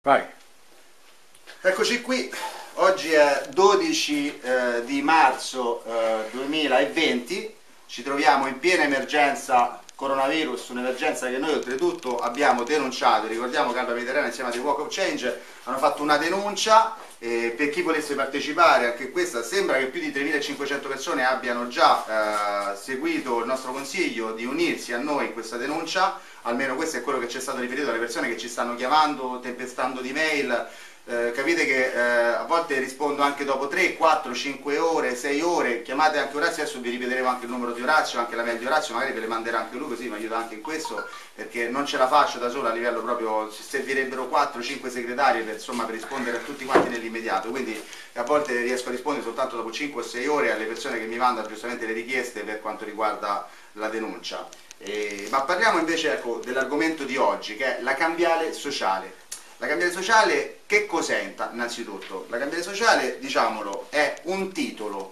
Vai. Eccoci qui, oggi è 12 di marzo 2020, ci troviamo in piena emergenza coronavirus, un'emergenza che noi oltretutto abbiamo denunciato. Ricordiamo che Alba Mediterranea insieme a The Walk of Change hanno fatto una denuncia per chi volesse partecipare. Anche questa, sembra che più di 3.500 persone abbiano già seguito il nostro consiglio di unirsi a noi in questa denuncia. Almeno questo è quello che ci è stato riferito dalle persone che ci stanno chiamando, tempestando di mail. Capite che a volte rispondo anche dopo 3, 4, 5 ore, 6 ore, chiamate anche Orazio, adesso vi ripeteremo anche il numero di Orazio, anche la mail di Orazio, magari ve le manderà anche lui, così mi aiuta anche in questo, perché non ce la faccio da solo a livello proprio, servirebbero 4, 5 segretari per, insomma, per rispondere a tutti quanti nell'immediato, quindi a volte riesco a rispondere soltanto dopo 5 o 6 ore alle persone che mi mandano giustamente le richieste per quanto riguarda la denuncia. Ma parliamo invece, ecco, dell'argomento di oggi, che è la cambiale sociale. La cambiale sociale che cos'è innanzitutto? La cambiale sociale, diciamolo, è un titolo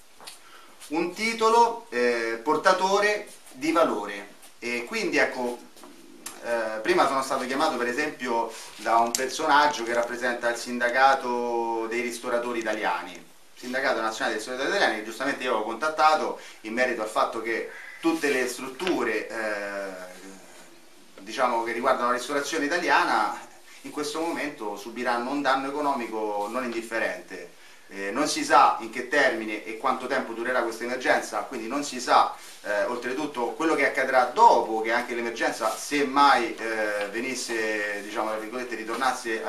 portatore di valore. E quindi ecco, prima sono stato chiamato per esempio da un personaggio che rappresenta il sindacato dei ristoratori italiani, sindacato nazionale dei ristoratori italiani, che giustamente io ho contattato in merito al fatto che tutte le strutture diciamo che riguardano la ristorazione italiana in questo momento subiranno un danno economico non indifferente. Non si sa in che termine e quanto tempo durerà questa emergenza, quindi non si sa oltretutto quello che accadrà dopo che anche l'emergenza, se mai venisse, diciamo, tra virgolette, ritornasse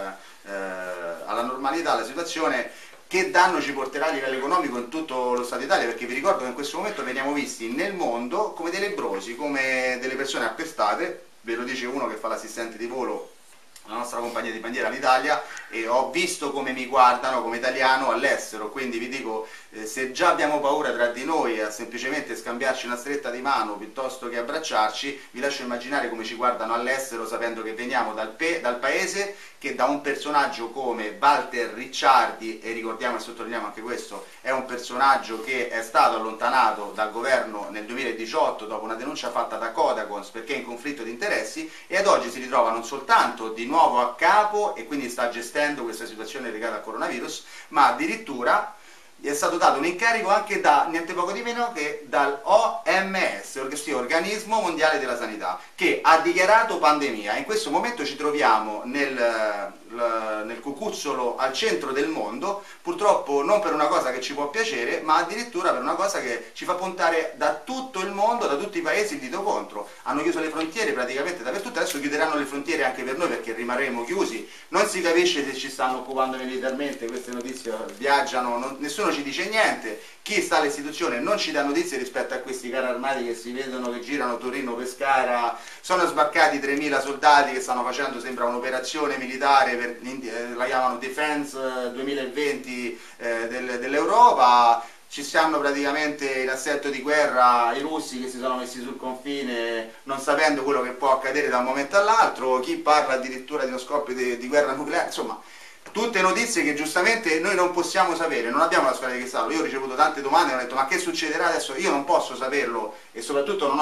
alla normalità la situazione, che danno ci porterà a livello economico in tutto lo Stato Italia, perché vi ricordo che in questo momento veniamo visti nel mondo come dei lebbrosi, come delle persone appestate. Ve lo dice uno che fa l'assistente di volo, la nostra compagnia di bandiera, l'Italia, e ho visto come mi guardano come italiano all'estero, quindi vi dico, se già abbiamo paura tra di noi a semplicemente scambiarci una stretta di mano piuttosto che abbracciarci, vi lascio immaginare come ci guardano all'estero, sapendo che veniamo dal paese che da un personaggio come Walter Ricciardi, e ricordiamo e sottolineiamo anche questo, è un personaggio che è stato allontanato dal governo nel 2018 dopo una denuncia fatta da Codacons perché è in conflitto di interessi, e ad oggi si ritrova non soltanto di nuovo a capo e quindi sta gestendo questa situazione legata al coronavirus, ma addirittura gli è stato dato un incarico anche da niente poco di meno che dal OMS, Organismo Mondiale della Sanità, che ha dichiarato pandemia. In questo momento ci troviamo nel cucuzzolo al centro del mondo, purtroppo non per una cosa che ci può piacere, ma addirittura per una cosa che ci fa puntare da tutto il mondo, da tutti i paesi, il dito contro. Hanno chiuso le frontiere praticamente dappertutto, adesso chiuderanno le frontiere anche per noi perché rimarremo chiusi. Non si capisce se ci stanno occupando militarmente, queste notizie viaggiano, nessuno ci dice niente. Chi sta all'istituzione non ci dà notizie rispetto a questi carri armati che si vedono, che girano Torino-Pescara. Sono sbarcati 3.000 soldati che stanno facendo, sembra, un'operazione militare, la chiamano Defense 2020 dell'Europa. Ci stanno praticamente in assetto di guerra i russi che si sono messi sul confine non sapendo quello che può accadere da un momento all'altro, chi parla addirittura di uno scoppio di guerra nucleare, insomma tutte notizie che giustamente noi non possiamo sapere, non abbiamo la sfera di cristallo. Io ho ricevuto tante domande e ho detto ma che succederà adesso? Io non posso saperlo e soprattutto non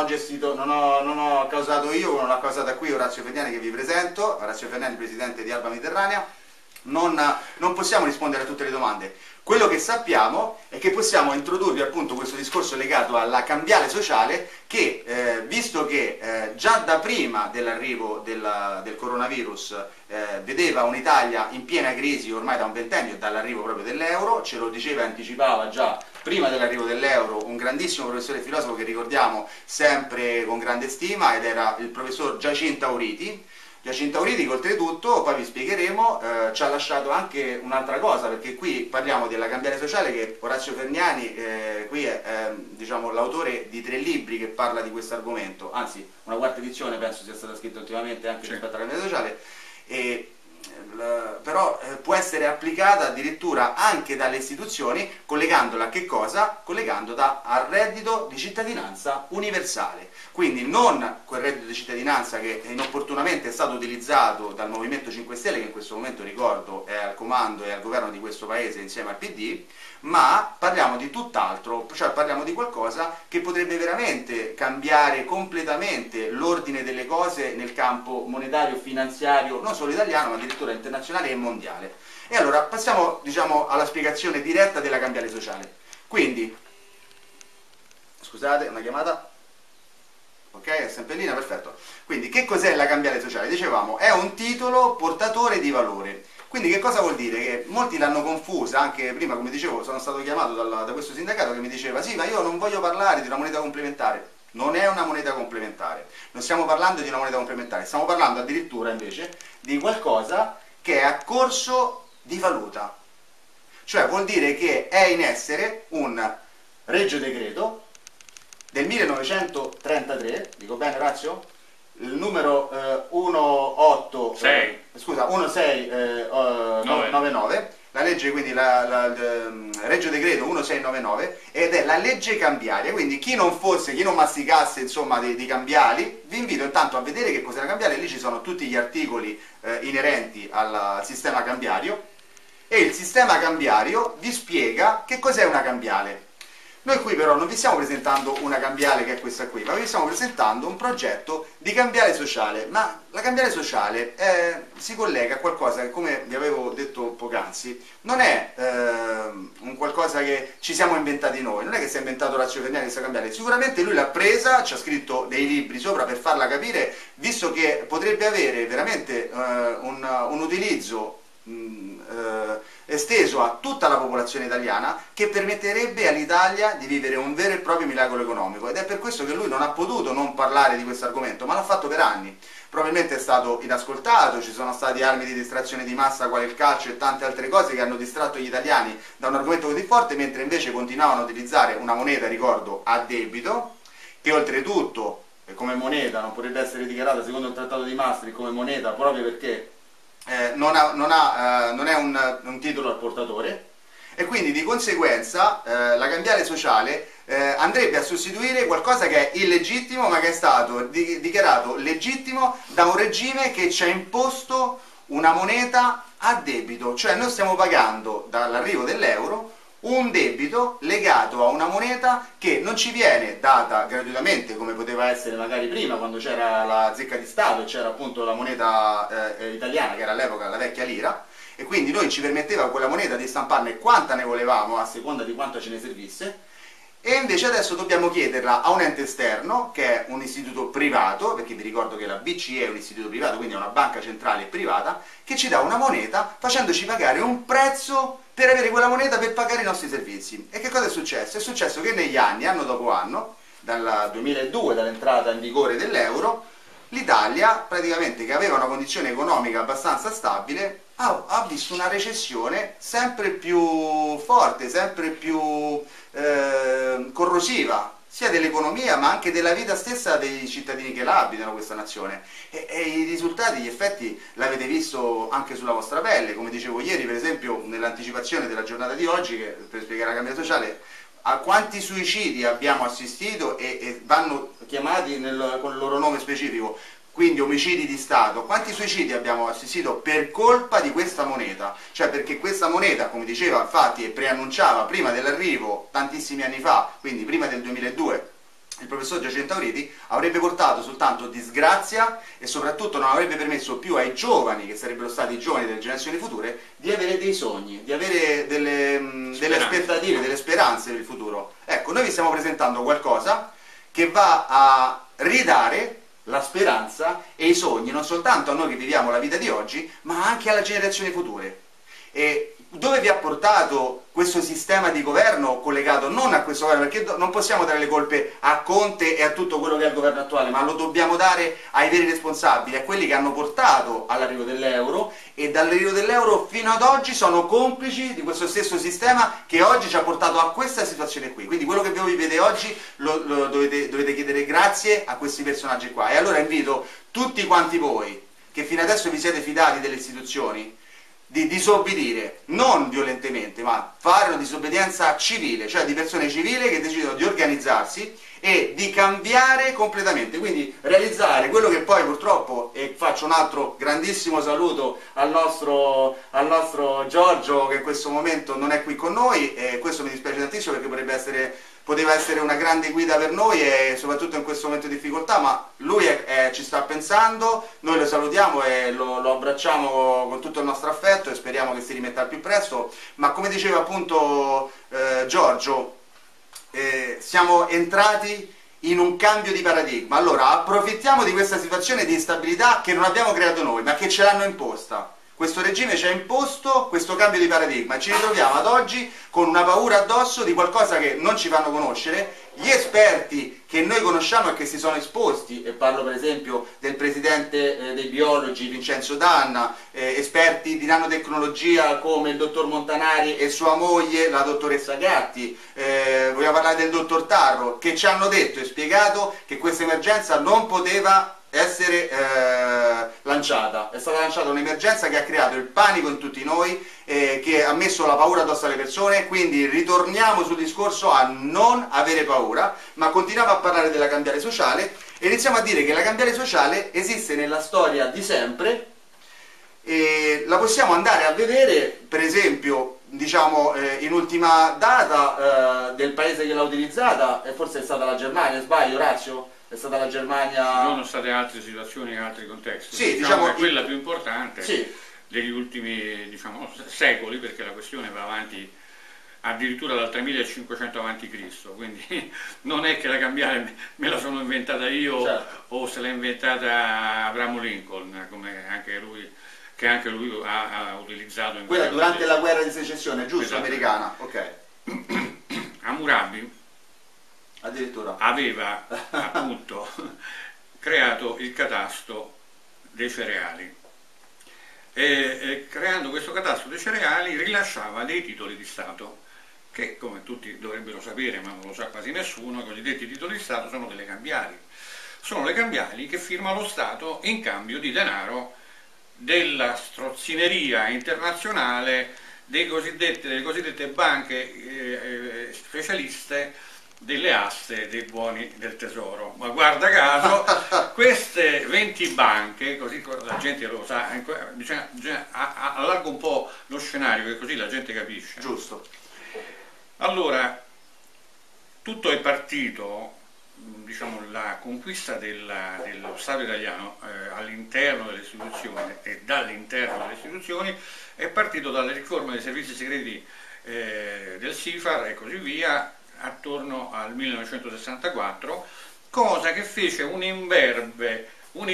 ho causato io, non l'ha causata qui Orazio Ferniani che vi presento, Orazio Ferniani, presidente di Alba Mediterranea. Non possiamo rispondere a tutte le domande. Quello che sappiamo è che possiamo introdurvi appunto questo discorso legato alla cambiale sociale che, visto che già da prima dell'arrivo del coronavirus vedeva un'Italia in piena crisi ormai da un ventennio, dall'arrivo proprio dell'euro, ce lo diceva e anticipava già prima dell'arrivo dell'euro un grandissimo professore e filosofo che ricordiamo sempre con grande stima, ed era il professor Giacinto Auriti. Giacinto Auriti, che oltretutto, poi vi spiegheremo, ci ha lasciato anche un'altra cosa, perché qui parliamo della cambiale sociale, che Orazio Ferniani qui è diciamo, l'autore di 3 libri che parla di questo argomento, anzi una quarta edizione penso sia stata scritta ultimamente anche rispetto alla cambiale sociale, però può essere applicata addirittura anche dalle istituzioni, collegandola a che cosa? Collegandola al reddito di cittadinanza universale. Quindi non quel reddito di cittadinanza che inopportunamente è stato utilizzato dal Movimento 5 Stelle, che in questo momento, ricordo, è al comando e al governo di questo paese insieme al PD, ma parliamo di tutt'altro, cioè parliamo di qualcosa che potrebbe veramente cambiare completamente l'ordine delle cose nel campo monetario, finanziario, non solo italiano, ma addirittura addirittura internazionale e mondiale. E allora passiamo, diciamo, alla spiegazione diretta della cambiale sociale. Quindi, scusate, una chiamata. Ok, è sempre in linea, perfetto. Quindi, che cos'è la cambiale sociale? Dicevamo, è un titolo portatore di valore. Quindi che cosa vuol dire? Che molti l'hanno confusa, anche prima, come dicevo, sono stato chiamato da questo sindacato che mi diceva sì, ma io non voglio parlare di una moneta complementare. Non è una moneta complementare, non stiamo parlando di una moneta complementare, stiamo parlando addirittura invece di qualcosa che è a corso di valuta. Cioè vuol dire che è in essere un regio decreto del 1933, dico bene Orazio? Il numero 1699, la legge, quindi il regio decreto 1699, ed è la legge cambiaria. Quindi chi non masticasse insomma di cambiali, vi invito intanto a vedere che cos'è la cambiale. Lì ci sono tutti gli articoli inerenti al sistema cambiario, e il sistema cambiario vi spiega che cos'è una cambiale. Noi qui però non vi stiamo presentando una cambiale che è questa qui, ma vi stiamo presentando un progetto di cambiale sociale. Ma la cambiale sociale si collega a qualcosa che, come vi avevo detto poc'anzi, non è un qualcosa che ci siamo inventati noi, non è che si è inventato Orazio Ferniani questa cambiale, sicuramente lui l'ha presa, ci ha scritto dei libri sopra per farla capire, visto che potrebbe avere veramente un utilizzo esteso a tutta la popolazione italiana, che permetterebbe all'Italia di vivere un vero e proprio miracolo economico, ed è per questo che lui non ha potuto non parlare di questo argomento, ma l'ha fatto per anni. Probabilmente è stato inascoltato, ci sono stati armi di distrazione di massa quale il calcio e tante altre cose che hanno distratto gli italiani da un argomento così forte, mentre invece continuavano a utilizzare una moneta, ricordo, a debito, che oltretutto come moneta non potrebbe essere dichiarata secondo il trattato di Maastricht come moneta proprio perché non è un titolo al portatore, e quindi di conseguenza la cambiale sociale andrebbe a sostituire qualcosa che è illegittimo, ma che è stato dichiarato legittimo da un regime che ci ha imposto una moneta a debito. Cioè noi stiamo pagando dall'arrivo dell'euro un debito legato a una moneta che non ci viene data gratuitamente come poteva essere magari prima, quando c'era la zecca di Stato e c'era appunto la moneta italiana, che era all'epoca la vecchia lira, e quindi noi ci permetteva quella moneta di stamparne quanta ne volevamo a seconda di quanto ce ne servisse, e invece adesso dobbiamo chiederla a un ente esterno, che è un istituto privato, perché vi ricordo che la BCE è un istituto privato, quindi è una banca centrale privata, che ci dà una moneta facendoci pagare un prezzo per avere quella moneta per pagare i nostri servizi. E che cosa è successo? È successo che negli anni, anno dopo anno, dal 2002, dall'entrata in vigore dell'euro, l'Italia, praticamente, che aveva una condizione economica abbastanza stabile, ha visto una recessione sempre più forte, sempre più corrosiva, sia dell'economia ma anche della vita stessa dei cittadini che la abitano questa nazione, e i risultati, gli effetti l'avete visto anche sulla vostra pelle. Come dicevo ieri, per esempio, nell'anticipazione della giornata di oggi, che per spiegare la cambiale sociale, a quanti suicidi abbiamo assistito e vanno chiamati con il loro nome specifico, quindi omicidi di Stato. Quanti suicidi abbiamo assistito per colpa di questa moneta? Cioè perché questa moneta, come diceva infatti e preannunciava prima dell'arrivo, tantissimi anni fa, quindi prima del 2002, il professor Giacinto Auriti, avrebbe portato soltanto disgrazia e soprattutto non avrebbe permesso più ai giovani, che sarebbero stati i giovani delle generazioni future, di avere dei sogni, di avere delle aspettative, delle speranze per il futuro. Ecco, noi vi stiamo presentando qualcosa che va a ridare la speranza e i sogni non soltanto a noi che viviamo la vita di oggi, ma anche alle generazioni future. E dove vi ha portato questo sistema di governo collegato non a questo governo, perché non possiamo dare le colpe a Conte e a tutto quello che è il governo attuale, ma lo dobbiamo dare ai veri responsabili, a quelli che hanno portato all'arrivo dell'euro, e dall'arrivo dell'euro fino ad oggi sono complici di questo stesso sistema che oggi ci ha portato a questa situazione qui. Quindi quello che voi vivete oggi dovete chiedere grazie a questi personaggi qua. E allora invito tutti quanti voi che fino adesso vi siete fidati delle istituzioni di disobbedire, non violentemente, ma fare una disobbedienza civile, cioè di persone civili che decidono di organizzarsi e di cambiare completamente, quindi realizzare quello che poi purtroppo, e faccio un altro grandissimo saluto al nostro Giorgio, che in questo momento non è qui con noi, e questo mi dispiace tantissimo perché potrebbe essere poteva essere una grande guida per noi e soprattutto in questo momento di difficoltà, ma lui ci sta pensando, noi lo salutiamo e lo abbracciamo con tutto il nostro affetto e speriamo che si rimetta al più presto, ma come diceva appunto Giorgio, siamo entrati in un cambio di paradigma. Allora approfittiamo di questa situazione di instabilità che non abbiamo creato noi, ma che ce l'hanno imposta. Questo regime ci ha imposto questo cambio di paradigma e ci ritroviamo ad oggi con una paura addosso di qualcosa che non ci fanno conoscere. Gli esperti che noi conosciamo e che si sono esposti, e parlo per esempio del presidente dei biologi Vincenzo Danna, esperti di nanotecnologia come il dottor Montanari e sua moglie, la dottoressa Gatti, vogliamo parlare del dottor Tarro, che ci hanno detto e spiegato che questa emergenza non poteva essere lanciata. È stata lanciata un'emergenza che ha creato il panico in tutti noi, che ha messo la paura addosso alle persone, quindi ritorniamo sul discorso a non avere paura, ma continuiamo a parlare della cambiale sociale e iniziamo a dire che la cambiale sociale esiste nella storia di sempre e la possiamo andare a vedere, per esempio, diciamo in ultima data del paese che l'ha utilizzata, e forse è stata la Germania, sbaglio Orazio? È stata la Germania... Ci sono state altre situazioni in altri contesti, sì, diciamo che quella più importante sì, degli ultimi, diciamo, secoli, perché la questione va avanti addirittura dal 3500 a.C., quindi non è che la cambiale me la sono inventata io, certo, o se l'ha inventata Abramo Lincoln, come anche lui, che anche lui ha utilizzato in quella durante la guerra di secessione, giusto? Esatto. Americana, ok. Hammurabi addirittura aveva appunto creato il catasto dei cereali e creando questo catasto dei cereali rilasciava dei titoli di Stato che, come tutti dovrebbero sapere ma non lo sa quasi nessuno, i cosiddetti titoli di Stato sono delle cambiali, sono le cambiali che firma lo Stato in cambio di denaro della strozzineria internazionale delle cosiddette banche specialiste delle aste dei buoni del tesoro. Ma guarda caso queste 20 banche, così la gente lo sa, bisogna allargo un po' lo scenario che così la gente capisce. Giusto. Allora, tutto è partito, diciamo, la conquista dello Stato italiano all'interno delle istituzioni e dall'interno delle istituzioni è partito dalle riforme dei servizi segreti del SIFAR e così via, attorno al 1964, cosa che fece un imberbe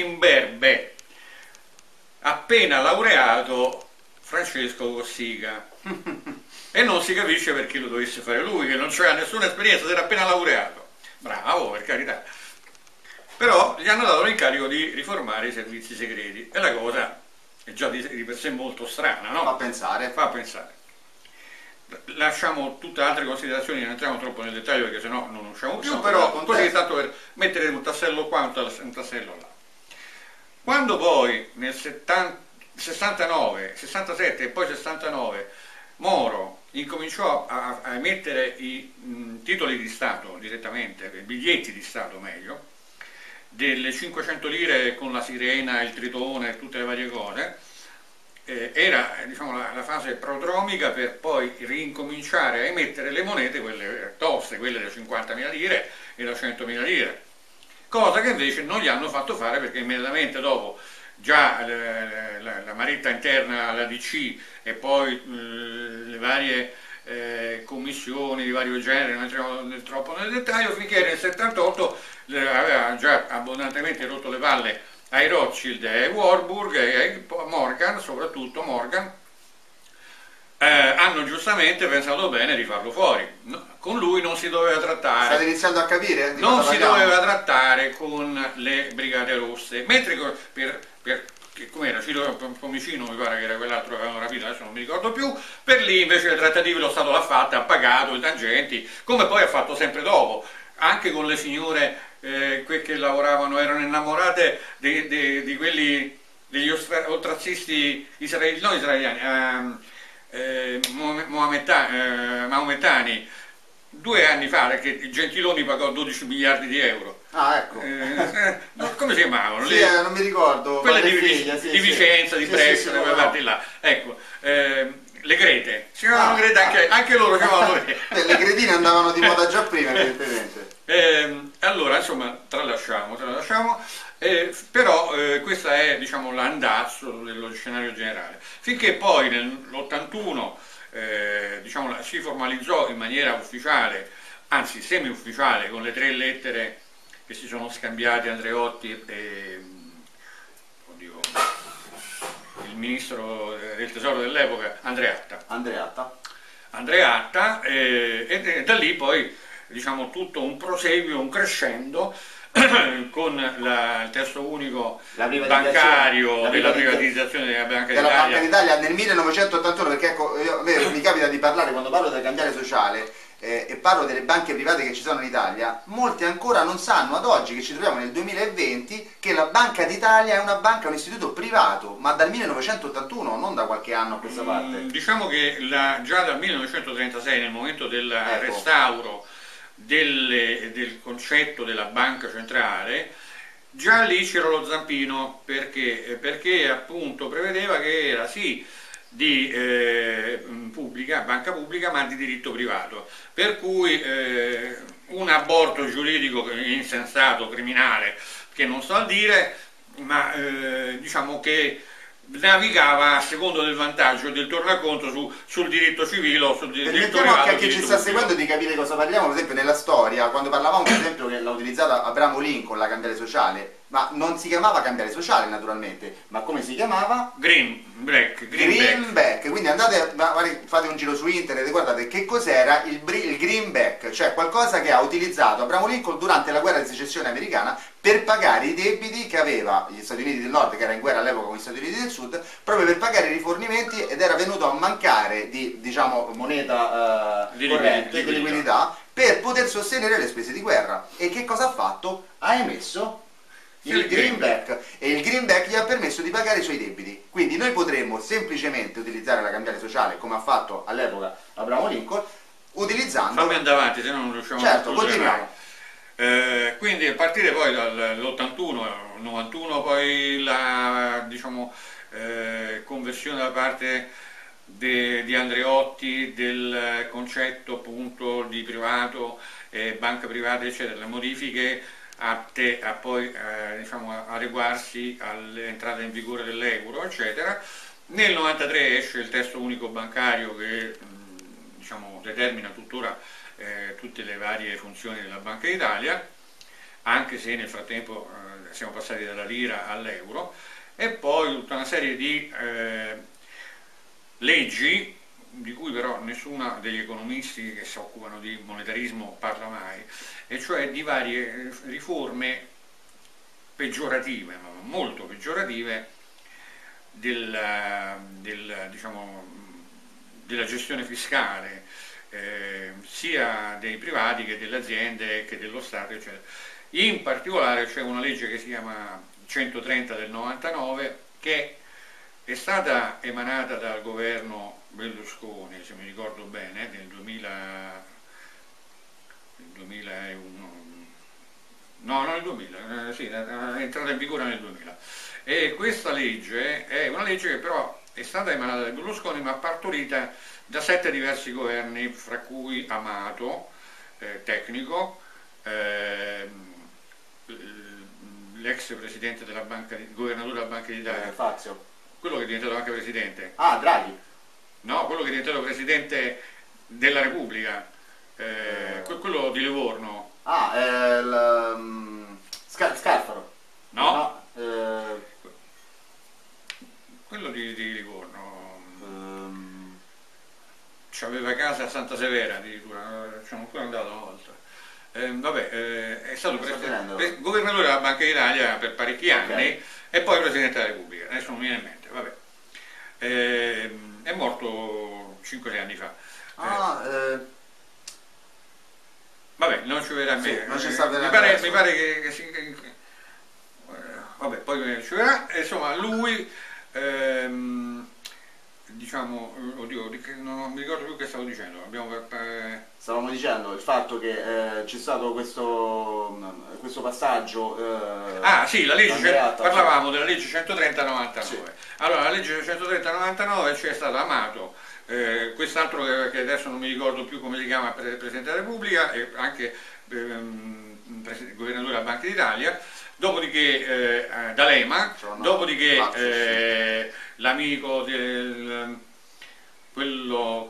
appena laureato Francesco Cossiga e non si capisce perché lo dovesse fare lui, che non c'era nessuna esperienza, si era appena laureato, bravo, per carità, però gli hanno dato l'incarico di riformare i servizi segreti e la cosa è già di per sé molto strana, no? Fa pensare. Fa pensare. Lasciamo tutte altre considerazioni, non entriamo troppo nel dettaglio perché sennò non usciamo più, però così tanto per mettere un tassello qua e un tassello là. Quando poi nel 69, 67 e poi 69 Moro incominciò a emettere i titoli di Stato direttamente, i biglietti di Stato meglio, delle 500 lire con la sirena, il tritone e tutte le varie cose, era, diciamo, la fase prodromica per poi rincominciare a emettere le monete, quelle toste, quelle da 50.000 lire e da 100.000 lire, cosa che invece non gli hanno fatto fare perché immediatamente dopo già la maretta interna, la DC e poi le varie commissioni di vario genere, non entriamo troppo nel dettaglio, finché nel 78 aveva già abbondantemente rotto le palle ai Rothschild e ai Warburg e ai Morgan, soprattutto Morgan, hanno giustamente pensato bene di farlo fuori. No, con lui non si doveva trattare. State iniziando a capire? Non si doveva trattare con le Brigate Rosse, mentre com'era, Ciro Pomicino mi pare che era quell'altro che avevano rapito, adesso non mi ricordo più, per lì invece le trattative lo Stato l'ha fatta, ha pagato i tangenti, come poi ha fatto sempre dopo, anche con le signore che lavoravano, erano innamorate di quelli, degli oltrazzisti non israeliani, maometani, 2 anni fa, che Gentiloni pagò 12 miliardi di euro. Ah, ecco. Come si chiamavano? Sì, non mi ricordo. Quelle di Vicenza, di Brescia, quelle parti là. Ecco, le Grete, si chiamavano Grete, anche loro si chiamavano Grete. Le Gretine andavano di moda già prima, evidentemente. Allora, insomma, tralasciamo, però questo è, diciamo, l'andazzo dello scenario generale. Finché poi nell'81 diciamo, si formalizzò in maniera ufficiale, anzi semi-ufficiale, con le 3 lettere che si sono scambiati Andreotti e oddio, il ministro del tesoro dell'epoca, Andreatta, e da lì poi, diciamo, tutto un proseguio, un crescendo con il testo unico bancario della privatizzazione della Banca d'Italia nel 1981, perché ecco, mi capita di parlare, quando parlo del cambiare sociale e parlo delle banche private che ci sono in Italia, molti ancora non sanno ad oggi, che ci troviamo nel 2020, che la Banca d'Italia è una banca, un istituto privato, ma dal 1981, non da qualche anno a questa parte. Diciamo che già dal 1936, nel momento del restauro del concetto della banca centrale, già lì c'era lo zampino, perché appunto prevedeva che era sì di banca pubblica, ma di diritto privato, per cui un aborto giuridico insensato, criminale, che non sto a dire, ma diciamo che navigava a secondo del vantaggio e del tornaconto sul diritto civile o sul diritto privato. Permettiamo a chi ci sta seguendo di capire cosa parliamo, per esempio nella storia, quando parlavamo per esempio che l'ha utilizzata Abramo Lincoln, la cambiare sociale, ma non si chiamava cambiare sociale naturalmente, ma come si chiamava? Greenback. Quindi andate, fate un giro su internet e guardate che cos'era il greenback, cioè qualcosa che ha utilizzato Abramo Lincoln durante la guerra di secessione americana per pagare i debiti che aveva gli Stati Uniti del Nord, che era in guerra all'epoca con gli Stati Uniti del Sud, proprio per pagare i rifornimenti, ed era venuto a mancare di, diciamo, moneta corrente, di liquidità, per poter sostenere le spese di guerra. E che cosa ha fatto? Ha emesso il greenback, e il greenback gli ha permesso di pagare i suoi debiti. Quindi noi potremmo semplicemente utilizzare la cambiare sociale, come ha fatto all'epoca Abramo Lincoln, utilizzando... Fammi andare avanti, se no non riusciamo a continuiamo. Quindi a partire poi dall'81, 91, poi la, diciamo, conversione da parte di Andreotti del concetto appunto di privato, banca privata eccetera, le modifiche atte a poi diciamo, adeguarsi all'entrata in vigore dell'euro eccetera. Nel 93 esce il testo unico bancario che diciamo, determina tuttora tutte le varie funzioni della Banca d'Italia, anche se nel frattempo siamo passati dalla lira all'euro, e poi tutta una serie di leggi di cui però nessuno degli economisti che si occupano di monetarismo parla mai, e cioè di varie riforme peggiorative, ma molto peggiorative, diciamo, della gestione fiscale, sia dei privati che delle aziende che dello Stato, eccetera. In particolare c'è una legge che si chiama 130 del 99, che è stata emanata dal governo Berlusconi, se mi ricordo bene, nel 2001, no, non nel 2000, sì, è entrata in vigore nel 2000. E questa legge è una legge che però è stata emanata da Berlusconi, ma partorita da 7 diversi governi, fra cui Amato, tecnico, l'ex presidente della Banca, governatore della Banca d'Italia, Fazio. Quello che è diventato anche presidente. Ah, Draghi. No, quello che è diventato presidente della Repubblica, quello di Livorno. Ah, Scalfaro. No, quello di Livorno. C'aveva casa a Santa Severa addirittura, ci sono ancora andato una volta. È stato governatore della Banca d'Italia per parecchi anni, e poi presidente della Repubblica, adesso non mi viene in mente, vabbè. È morto 5-6 anni fa. Vabbè, non ci verrà a me. Non ci sta mi pare che vabbè, poi ci verrà. Insomma, lui diciamo, oddio, non mi ricordo più che stavo dicendo. Stavamo dicendo il fatto che c'è stato questo passaggio. Ah sì, la legge, parlavamo della legge 130-99. Sì. Allora, la legge 130-99 c'è stato Amato, quest'altro che adesso non mi ricordo più come si chiama, Presidente della Repubblica, e anche governatore della Banca d'Italia, dopodiché D'Alema, dopodiché l'amico del quello,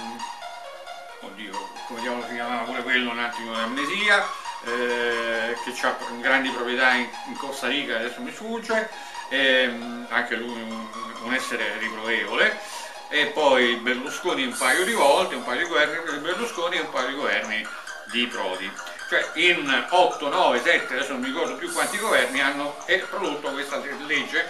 oddio, come diavolo si chiamava pure quello, un attimo di amnesia, che ha grandi proprietà in Costa Rica, adesso mi sfugge, anche lui un essere riprovevole, e poi Berlusconi un paio di volte, un paio di governi di Berlusconi e un paio di governi di Prodi. Cioè in 8, 9, 7, adesso non mi ricordo più quanti governi hanno prodotto questa legge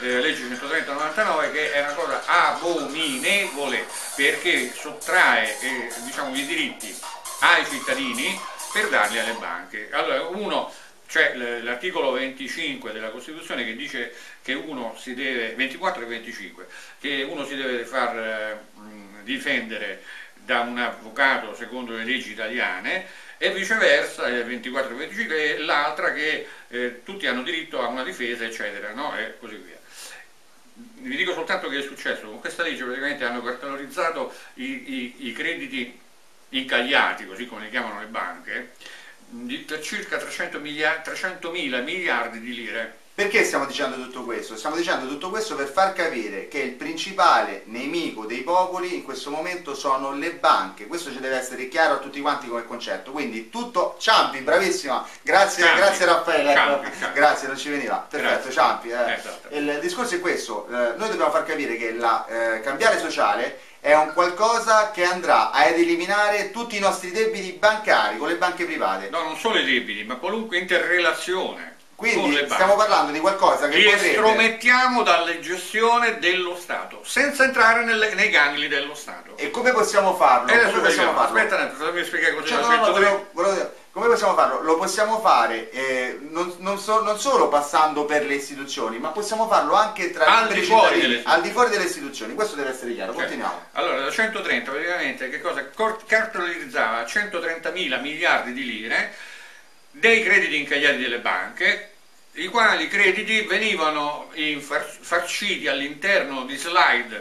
130/99, che è una cosa abominevole, perché sottrae diciamo, i diritti ai cittadini per darli alle banche. Allora c'è l'articolo 25 della Costituzione che dice che uno si deve, 24 e 25, che uno si deve far difendere da un avvocato secondo le leggi italiane, e viceversa, 24 e 25, e l'altra che tutti hanno diritto a una difesa, eccetera, no? E così via. Vi dico soltanto che è successo: con questa legge praticamente hanno cartolarizzato i crediti incagliati, così come li chiamano le banche, per circa 300.000 miliardi di lire. Perché stiamo dicendo tutto questo? Stiamo dicendo tutto questo per far capire che il principale nemico dei popoli in questo momento sono le banche. Questo ci deve essere chiaro a tutti quanti come concetto. Quindi tutto, Ciampi, bravissima, grazie, Ciampi. Grazie Raffaele, Ciampi. Grazie, non ci veniva, perfetto, Ciampi. Esatto. Il discorso è questo, noi dobbiamo far capire che la cambiale sociale è un qualcosa che andrà ad eliminare tutti i nostri debiti bancari con le banche private. No, non solo i debiti, ma qualunque interrelazione. Quindi stiamo parlando di qualcosa che li estromettiamo dalle gestioni dello Stato, senza entrare nei gangli dello Stato. E come possiamo farlo? Aspetta, fammi spiegare cosa come possiamo farlo? Lo possiamo fare non solo passando per le istituzioni, ma possiamo farlo anche al di fuori delle istituzioni. Questo deve essere chiaro. Continuiamo. Allora, da 130 praticamente che cosa? Cartolarizzava 130.000 miliardi di lire dei crediti incagliati delle banche, i quali crediti venivano farciti all'interno di slide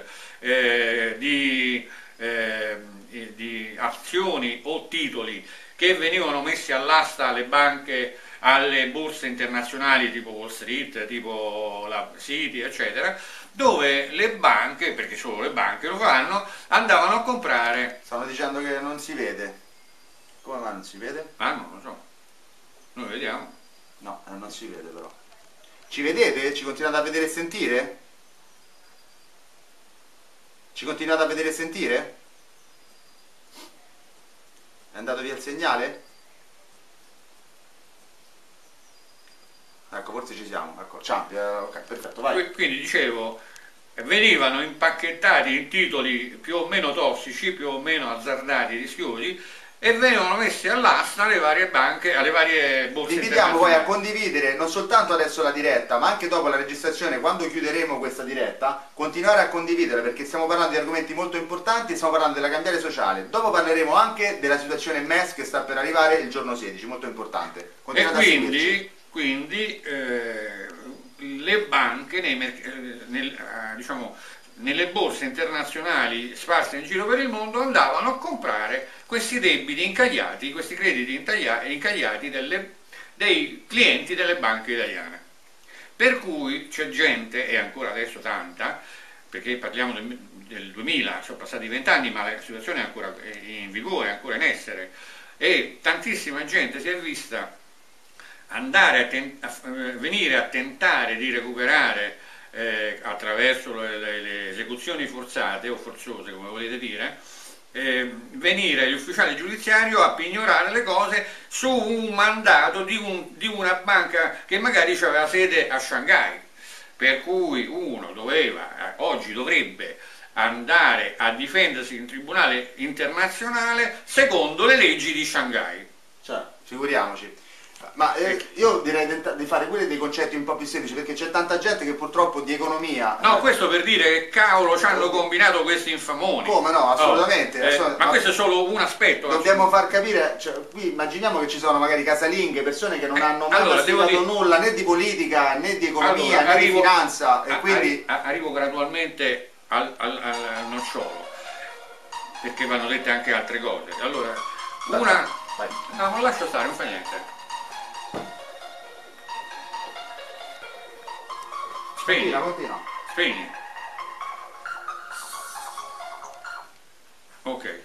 di azioni o titoli che venivano messi all'asta alle banche, alle borse internazionali tipo Wall Street, tipo la Citi, eccetera, dove le banche, perché solo le banche lo fanno, andavano a comprare. Stanno dicendo che non si vede. Come mai non si vede? Ah, non lo so. Noi vediamo. No, non si vede però. Ci vedete? Ci continuate a vedere e sentire? Ci continuate a vedere e sentire? È andato via il segnale? Ecco, forse ci siamo. Ecco, Ciampi, ok, perfetto, vai. Quindi dicevo, venivano impacchettati in titoli più o meno tossici, più o meno azzardati e rischiosi, e venivano messi all'asta alle varie banche, alle varie borse. Vi invitiamo poi a condividere non soltanto adesso la diretta, ma anche dopo la registrazione, quando chiuderemo questa diretta, continuare a condividere, perché stiamo parlando di argomenti molto importanti, stiamo parlando della cambiale sociale. Dopo parleremo anche della situazione MES che sta per arrivare il giorno 16, molto importante. Continuate quindi le banche nelle borse internazionali sparse in giro per il mondo andavano a comprare questi debiti incagliati, questi crediti incagliati dei clienti delle banche italiane. Per cui c'è gente, e ancora adesso tanta, perché parliamo del 2000, sono passati 20 anni, ma la situazione è ancora in vigore, è ancora in essere, e tantissima gente si è vista venire a tentare di recuperare attraverso le esecuzioni forzate o forzose, come volete dire, venire gli ufficiali giudiziari a pignorare le cose su un mandato di una banca che magari aveva sede a Shanghai, per cui uno oggi dovrebbe andare a difendersi in tribunale internazionale secondo le leggi di Shanghai. Cioè, figuriamoci. Ma io direi di fare pure dei concetti un po' più semplici, perché c'è tanta gente che purtroppo di economia... No, questo per dire che cavolo ci hanno combinato questi infamoni. Come no, assolutamente. Ma questo è solo un aspetto. Dobbiamo far capire, cioè, qui immaginiamo che ci sono magari casalinghe, persone che non hanno mai masticato nulla né di politica né di economia né di finanza. E quindi... Arrivo gradualmente al nocciolo. perché vanno dette anche altre cose. Allora, una... No, non lascio stare, non fa niente. Spegni. Continua. Spegni. Ok.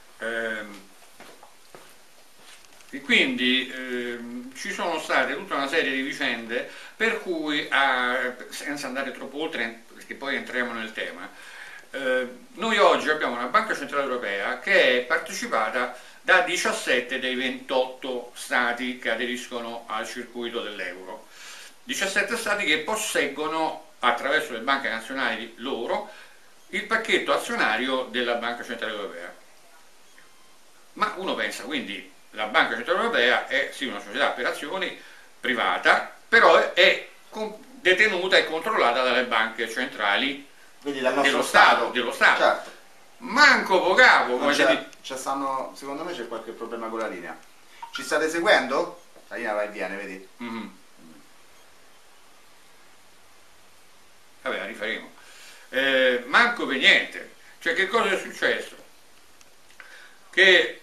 E quindi ci sono state tutta una serie di vicende per cui, senza andare troppo oltre, perché poi entriamo nel tema, noi oggi abbiamo una Banca Centrale Europea che è partecipata da 17 dei 28 stati che aderiscono al circuito dell'euro. 17 stati che posseggono, attraverso le banche nazionali loro, il pacchetto azionario della Banca Centrale Europea. Ma uno pensa, quindi la Banca Centrale Europea è sì una società per azioni privata, però è detenuta e controllata dalle banche centrali dello Stato. Certo. Manco po' capo, come secondo me c'è qualche problema con la linea. Ci state seguendo? La linea va e viene, vedi? Vabbè, la rifaremo. Manco per niente. Cioè, che cosa è successo? Che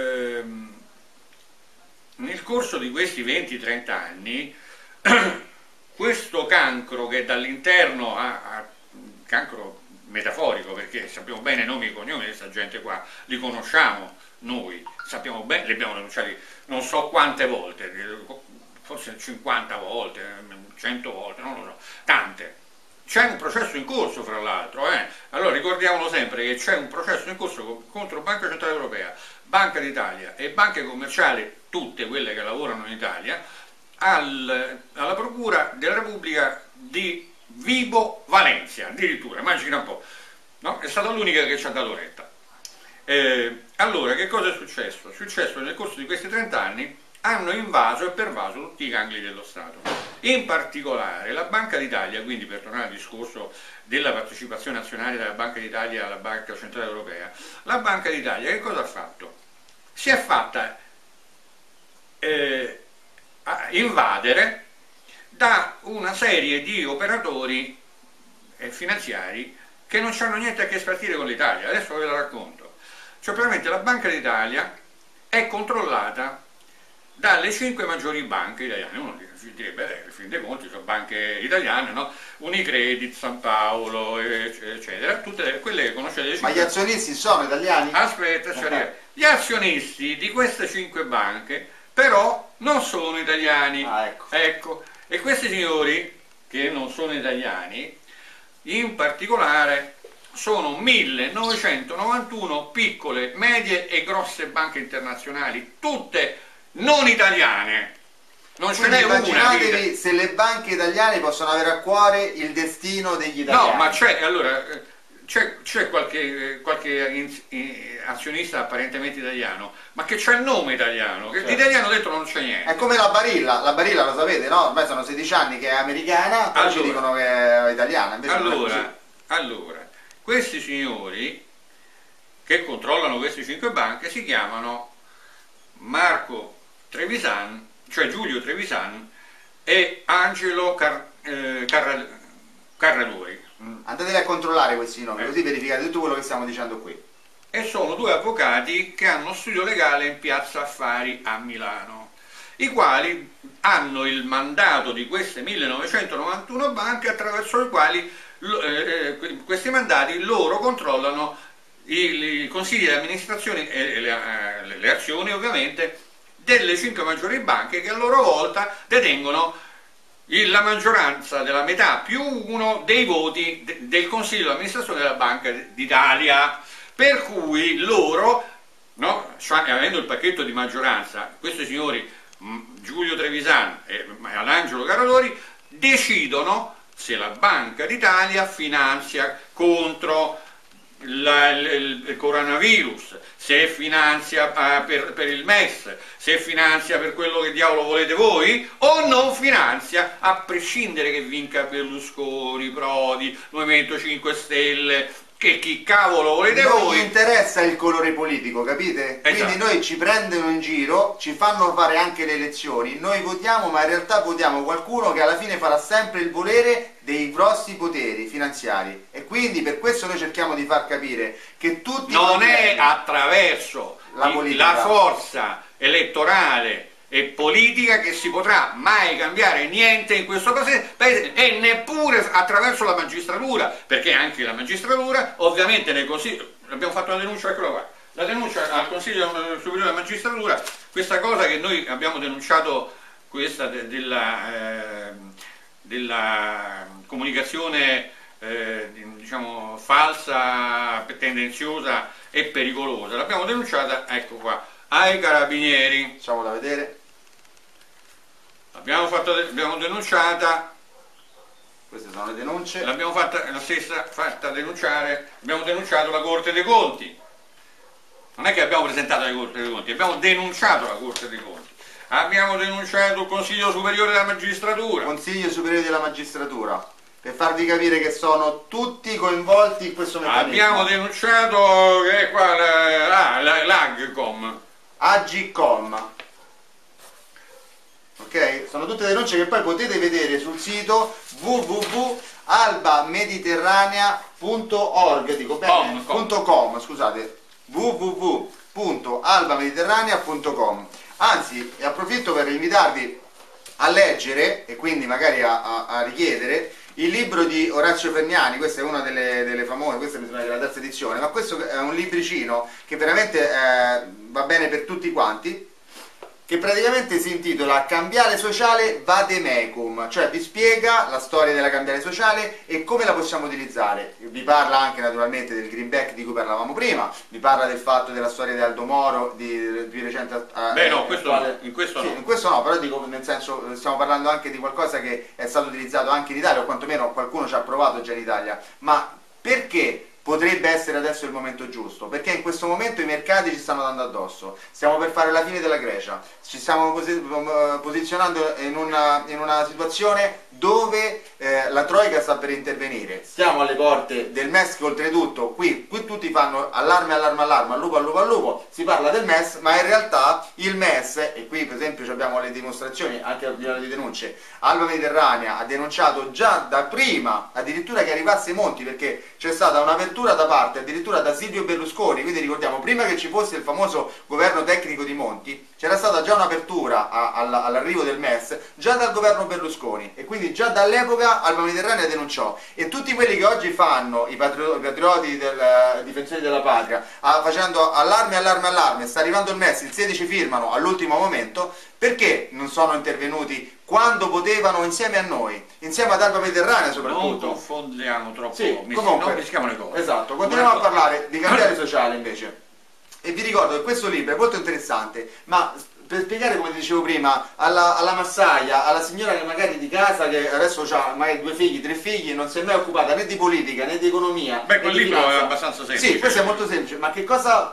nel corso di questi 20-30 anni questo cancro, che dall'interno cancro metaforico, perché sappiamo bene i nomi e i cognomi di questa gente qua, li conosciamo noi, sappiamo bene, li abbiamo denunciati non so quante volte, forse 50 volte, 100 volte, non lo so, tante. C'è un processo in corso, fra l'altro, allora ricordiamolo sempre che c'è un processo in corso contro Banca Centrale Europea, Banca d'Italia e banche commerciali, tutte quelle che lavorano in Italia, alla Procura della Repubblica di Vibo Valentia, addirittura, immagina un po', no? È stata l'unica che ci ha dato retta. Allora, che cosa è successo? È successo nel corso di questi 30 anni hanno invaso e pervaso tutti i gangli dello Stato. In particolare la Banca d'Italia, quindi per tornare al discorso della partecipazione azionaria della Banca d'Italia alla Banca Centrale Europea, la Banca d'Italia che cosa ha fatto? Si è fatta invadere da una serie di operatori finanziari che non hanno niente a che spartire con l'Italia. Adesso ve la racconto. Cioè, praticamente la Banca d'Italia è controllata dalle 5 maggiori banche italiane. Uno direbbe, in fin dei conti sono banche italiane, no? Unicredit, San Paolo, eccetera, tutte quelle che conoscete. Ma gli azionisti sono italiani? Aspetta, gli azionisti di queste 5 banche però non sono italiani. Ecco. E questi signori, che non sono italiani, in particolare sono 1991 piccole, medie e grosse banche internazionali, tutte non italiane. Non ce n'è una. Immaginatevi se le banche italiane possono avere a cuore il destino degli italiani. No, ma c'è qualche azionista apparentemente italiano, ma che c'ha il nome italiano, che l'italiano dentro non c'è niente. È come la Barilla lo sapete, no? Ormai sono 16 anni che è americana, poi ci dicono che è italiana. Allora, questi signori che controllano queste 5 banche si chiamano Marco Trevisan, cioè Giulio Trevisan e Angelo Carradori. Andateli a controllare questi nomi, così verificate tutto quello che stiamo dicendo qui. E sono 2 avvocati che hanno studio legale in Piazza Affari a Milano, i quali hanno il mandato di queste 1991 banche, attraverso i quali questi mandati loro controllano i consigli di amministrazione e le azioni, ovviamente, delle 5 maggiori banche, che a loro volta detengono la maggioranza della metà più uno dei voti del consiglio di amministrazione della Banca d'Italia, per cui loro, no, avendo il pacchetto di maggioranza, questi signori Giulio Trevisan e Angelo Carradori decidono se la Banca d'Italia finanzia contro il coronavirus, se finanzia per il MES, se finanzia per quello che diavolo volete voi, o non finanzia, a prescindere che vinca Berlusconi, Prodi, Movimento 5 Stelle, che chi cavolo volete voi. Non gli interessa il colore politico, capite? Esatto. Quindi noi ci prendono in giro, ci fanno fare anche le elezioni, noi votiamo, ma in realtà votiamo qualcuno che alla fine farà sempre il volere dei grossi poteri finanziari, e quindi quindi per questo noi cerchiamo di far capire che tutti... Non è attraverso la forza elettorale e politica che si potrà mai cambiare niente in questo paese e neppure attraverso la magistratura, perché anche la magistratura, ovviamente nel Consiglio, abbiamo fatto la denuncia, eccola qua, la denuncia al Consiglio Superiore della Magistratura, questa cosa che noi abbiamo denunciato, questa della comunicazione diciamo falsa, tendenziosa e pericolosa, l'abbiamo denunciata, ecco qua, ai carabinieri. Facciamola vedere. L'abbiamo denunciata. Queste sono le denunce. L'abbiamo fatta denunciare, abbiamo denunciato la Corte dei Conti. Non è che abbiamo presentato la Corte dei Conti, abbiamo denunciato la Corte dei Conti. Abbiamo denunciato il Consiglio Superiore della Magistratura. Consiglio Superiore della Magistratura. Per farvi capire che sono tutti coinvolti in questo meccanismo. Abbiamo denunciato che è qua l'Agcom. Agcom. Ok? Sono tutte denunce che poi potete vedere sul sito www.albamediterranea.org, dico bene? .com, scusate, www.albamediterranea.com. Anzi, approfitto per invitarvi a leggere e quindi magari a richiedere il libro di Orazio Ferniani. Questa è una delle famose, questa mi sembra della terza edizione, ma questo è un libricino che veramente va bene per tutti quanti, che praticamente si intitola Cambiale sociale vademecum, cioè vi spiega la storia della cambiale sociale e come la possiamo utilizzare. Vi parla anche naturalmente del greenback di cui parlavamo prima, vi parla del fatto della storia di Aldo Moro, di recente... Beh no, in questo sì, no. In questo no, però dico, nel senso, stiamo parlando anche di qualcosa che è stato utilizzato anche in Italia, o quantomeno qualcuno ci ha provato già in Italia. Ma perché potrebbe essere adesso il momento giusto? Perché in questo momento i mercati ci stanno dando addosso, stiamo per fare la fine della Grecia, ci stiamo posizionando in una situazione dove la Troica sta per intervenire, stiamo alle porte del MES, che oltretutto qui tutti fanno allarme, allarme, allarme, al lupo, al lupo, al lupo, si parla del MES, ma in realtà il MES, e qui per esempio abbiamo le dimostrazioni anche al livello di denunce, Alba Mediterranea ha denunciato già da prima addirittura che arrivasse Monti, perché c'è stata un'apertura da parte addirittura da Silvio Berlusconi, quindi ricordiamo, prima che ci fosse il famoso governo tecnico di Monti, c'era stata già un'apertura all'arrivo del MES già dal governo Berlusconi, e quindi già dall'epoca Alba Mediterranea denunciò, e tutti quelli che oggi fanno i patrioti difensori della patria facendo allarme, allarme, allarme, sta arrivando il MES, il 16 firmano all'ultimo momento, perché non sono intervenuti quando potevano insieme a noi, insieme ad Alba Mediterranea soprattutto? Non confondiamo troppo, sì, non mischiamo le cose. Esatto, continuiamo a parlare di cambiare sociale invece. E vi ricordo che questo libro è molto interessante, ma per spiegare, come dicevo prima, alla massaia, alla signora che magari di casa, che adesso ha magari 2 figli, 3 figli, non si è mai occupata né di politica né di economia. Beh, quel libro è abbastanza semplice. Sì, questo è molto semplice, ma che cosa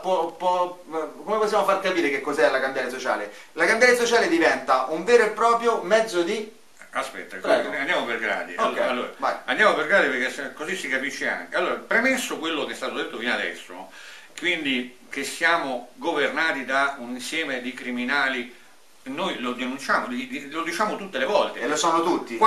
come possiamo far capire che cos'è la cambiale sociale? La cambiale sociale diventa un vero e proprio mezzo di... Aspetta, prego, andiamo per gradi. Okay, allora, andiamo per gradi, perché così si capisce anche. Allora, premesso quello che è stato detto fino adesso, quindi che siamo governati da un insieme di criminali, noi lo denunciamo, lo diciamo tutte le volte. E lo sono tutti.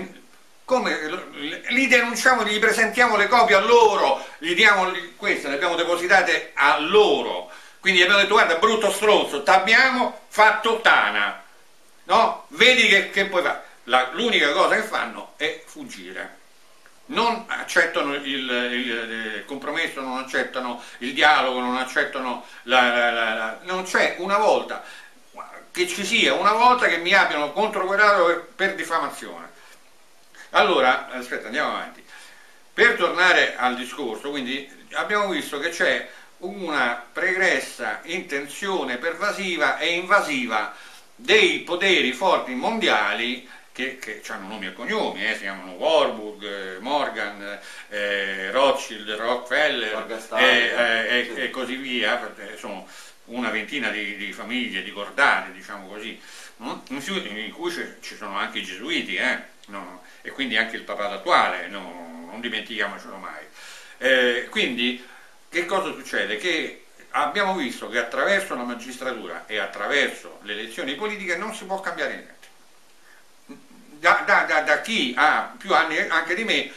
Li denunciamo, gli presentiamo le copie a loro, gli diamo queste, le abbiamo depositate a loro. Quindi abbiamo detto: guarda, brutto stronzo, t'abbiamo fatto tana, no? Vedi che puoi fare. L'unica cosa che fanno è fuggire. Non accettano il compromesso, non accettano il dialogo, non accettano non c'è una volta che ci sia, una volta che mi abbiano controquerelato per diffamazione. Allora, aspetta, andiamo avanti. Per tornare al discorso, quindi abbiamo visto che c'è una pregressa intenzione pervasiva e invasiva dei poteri forti mondiali che hanno nomi e cognomi, si chiamano Warburg, Morgan, Rothschild, Rockefeller e così via, sono una ventina di famiglie, di cordate, diciamo così, in cui ci sono anche i gesuiti, no? E quindi anche il papato attuale, no? Non dimentichiamocelo mai. Quindi che cosa succede? Che abbiamo visto che attraverso la magistratura e attraverso le elezioni politiche non si può cambiare niente. Da chi ha più anni anche di me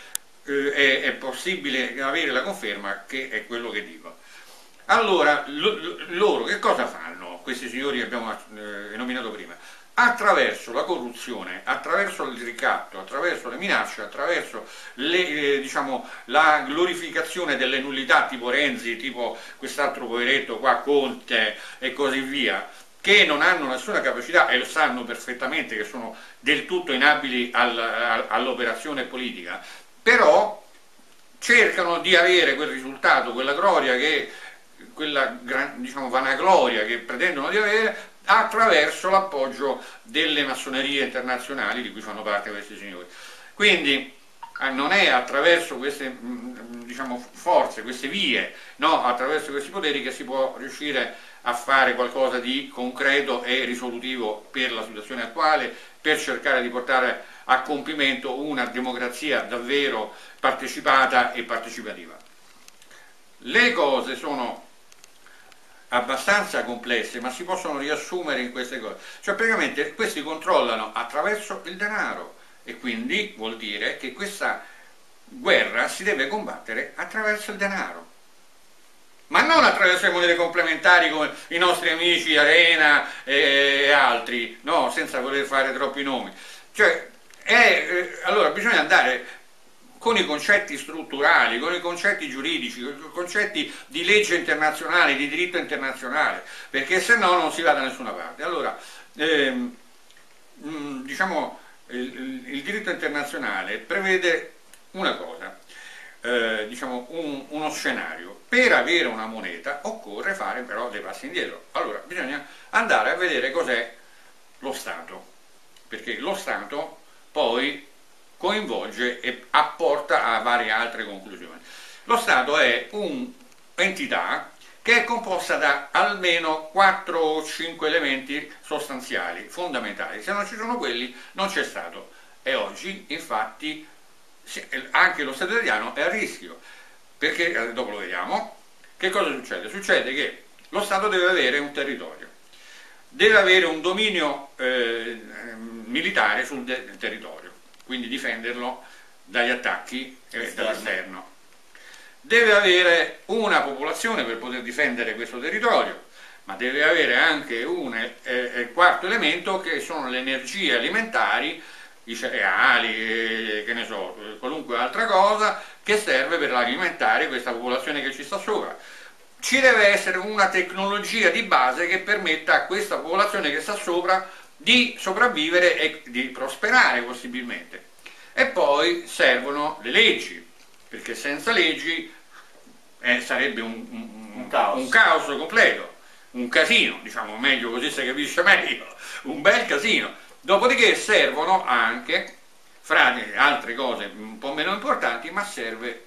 è possibile avere la conferma che è quello che dico. Allora, loro che cosa fanno, questi signori che abbiamo nominato prima? Attraverso la corruzione, attraverso il ricatto, attraverso le minacce, attraverso diciamo, la glorificazione delle nullità tipo Renzi, tipo quest'altro poveretto qua, Conte e così via, che non hanno nessuna capacità e lo sanno perfettamente che sono del tutto inabili all'operazione politica, però cercano di avere quel risultato, quella gloria quella diciamo, vanagloria che pretendono di avere attraverso l'appoggio delle massonerie internazionali di cui fanno parte questi signori. Quindi non è attraverso queste diciamo, forze, queste vie, no? Attraverso questi poteri che si può riuscire a fare qualcosa di concreto e risolutivo per la situazione attuale, per cercare di portare a compimento una democrazia davvero partecipata e partecipativa. Le cose sono abbastanza complesse, ma si possono riassumere in queste cose. Cioè praticamente questi controllano attraverso il denaro e quindi vuol dire che questa guerra si deve combattere attraverso il denaro. Ma non attraverso le monete complementari come i nostri amici Arena e altri, no, senza voler fare troppi nomi. Cioè, allora bisogna andare con i concetti strutturali, con i concetti giuridici, con i concetti di legge internazionale, di diritto internazionale, perché se no non si va da nessuna parte. Allora, diciamo, il diritto internazionale prevede una cosa, diciamo uno scenario. Per avere una moneta occorre fare però dei passi indietro. Allora, bisogna andare a vedere cos'è lo Stato, perché lo Stato poi coinvolge e apporta a varie altre conclusioni. Lo Stato è un'entità che è composta da almeno 4 o 5 elementi sostanziali, fondamentali. Se non ci sono quelli non c'è Stato. E oggi, infatti, anche lo Stato italiano è a rischio, perché, dopo lo vediamo, che cosa succede? Succede che lo Stato deve avere un territorio, deve avere un dominio militare sul territorio, quindi difenderlo dagli attacchi dall'esterno. Deve avere una popolazione per poter difendere questo territorio, ma deve avere anche un quarto elemento che sono le energie alimentari, i cereali, che ne so, qualunque altra cosa che serve per alimentare questa popolazione che ci sta sopra. Ci deve essere una tecnologia di base che permetta a questa popolazione che sta sopra di sopravvivere e di prosperare possibilmente. E poi servono le leggi, perché senza leggi sarebbe un caos completo, un casino, diciamo, meglio così si capisce meglio, un bel casino. Dopodiché servono anche, fra altre cose un po' meno importanti, ma serve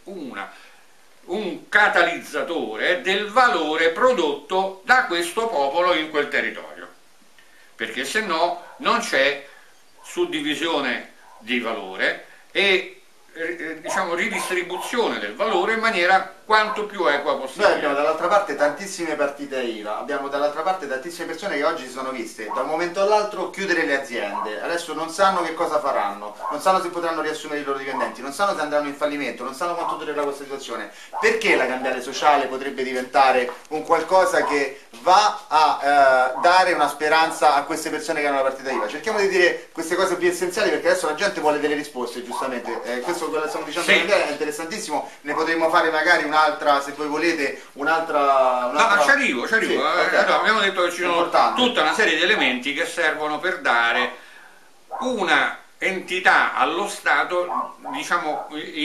un catalizzatore del valore prodotto da questo popolo in quel territorio, perché se no non c'è suddivisione di valore e diciamo ridistribuzione del valore in maniera quanto più equa possibile. Noi abbiamo dall'altra parte tantissime partite IVA, abbiamo dall'altra parte tantissime persone che oggi si sono viste da un momento all'altro chiudere le aziende, adesso non sanno che cosa faranno, non sanno se potranno riassumere i loro dipendenti, non sanno se andranno in fallimento, non sanno quanto durerà questa situazione. Perché la cambiale sociale potrebbe diventare un qualcosa che va a dare una speranza a queste persone che hanno la partita IVA? Cerchiamo di dire queste cose più essenziali, perché adesso la gente vuole delle risposte, giustamente. Questo quello che stiamo dicendo sì. È interessantissimo, ne potremmo fare magari un'altra, se voi volete, un'altra... No, ci arrivo. Sì, okay. Allora, abbiamo detto che ci sono tutta una serie di elementi che servono per dare una entità allo Stato, diciamo,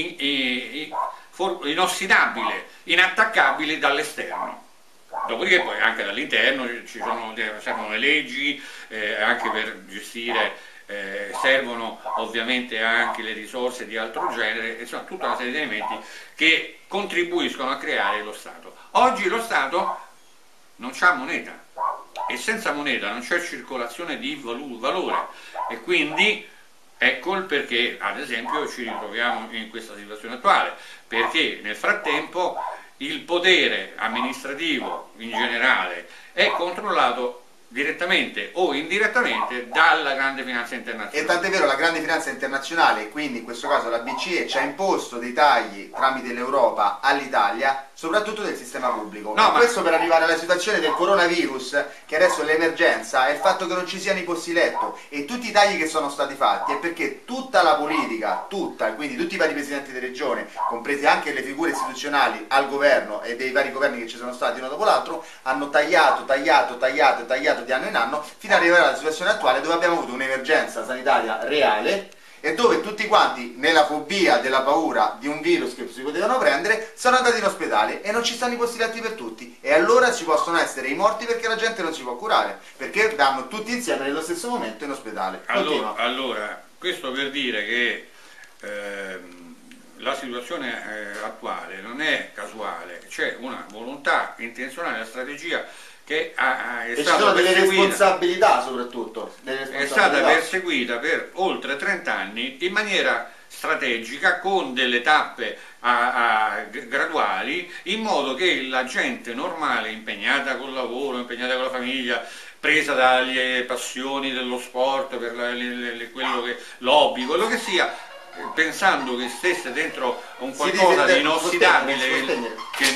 inossidabile, inattaccabile dall'esterno. Dopodiché poi anche dall'interno servono le leggi, anche per gestire, servono ovviamente anche le risorse di altro genere, insomma tutta una serie di elementi che contribuiscono a creare lo Stato. Oggi lo Stato non c'ha moneta e senza moneta non c'è circolazione di valore e quindi ecco il perché ad esempio ci ritroviamo in questa situazione attuale, perché nel frattempo il potere amministrativo in generale è controllato direttamente o indirettamente dalla grande finanza internazionale. E tant'è vero, la grande finanza internazionale, quindi in questo caso la BCE, ci ha imposto dei tagli tramite l'Europa all'Italia, soprattutto del sistema pubblico. No, ma questo per arrivare alla situazione del coronavirus, che adesso è l'emergenza, è il fatto che non ci siano i posti letto, e tutti i tagli che sono stati fatti è perché tutta la politica, quindi tutti i vari presidenti di regione, compresi anche le figure istituzionali al governo e dei vari governi che ci sono stati uno dopo l'altro, hanno tagliato di anno in anno fino ad arrivare alla situazione attuale, dove abbiamo avuto un'emergenza sanitaria reale e dove tutti quanti, nella fobia della paura di un virus che si potevano prendere, sono andati in ospedale e non ci stanno i posti letti per tutti, e allora ci possono essere i morti perché la gente non si può curare, perché vanno tutti insieme nello stesso momento in ospedale. Allora, questo per dire che la situazione attuale non è casuale, c'è una volontà intenzionale, una strategia che e ci sono delle responsabilità, soprattutto è stata perseguita per oltre 30 anni in maniera strategica, con delle tappe graduali, in modo che la gente normale, impegnata col lavoro, impegnata con la famiglia, presa dalle passioni dello sport, per l'hobby, quello che sia, pensando che stesse dentro un qualcosa di inossidabile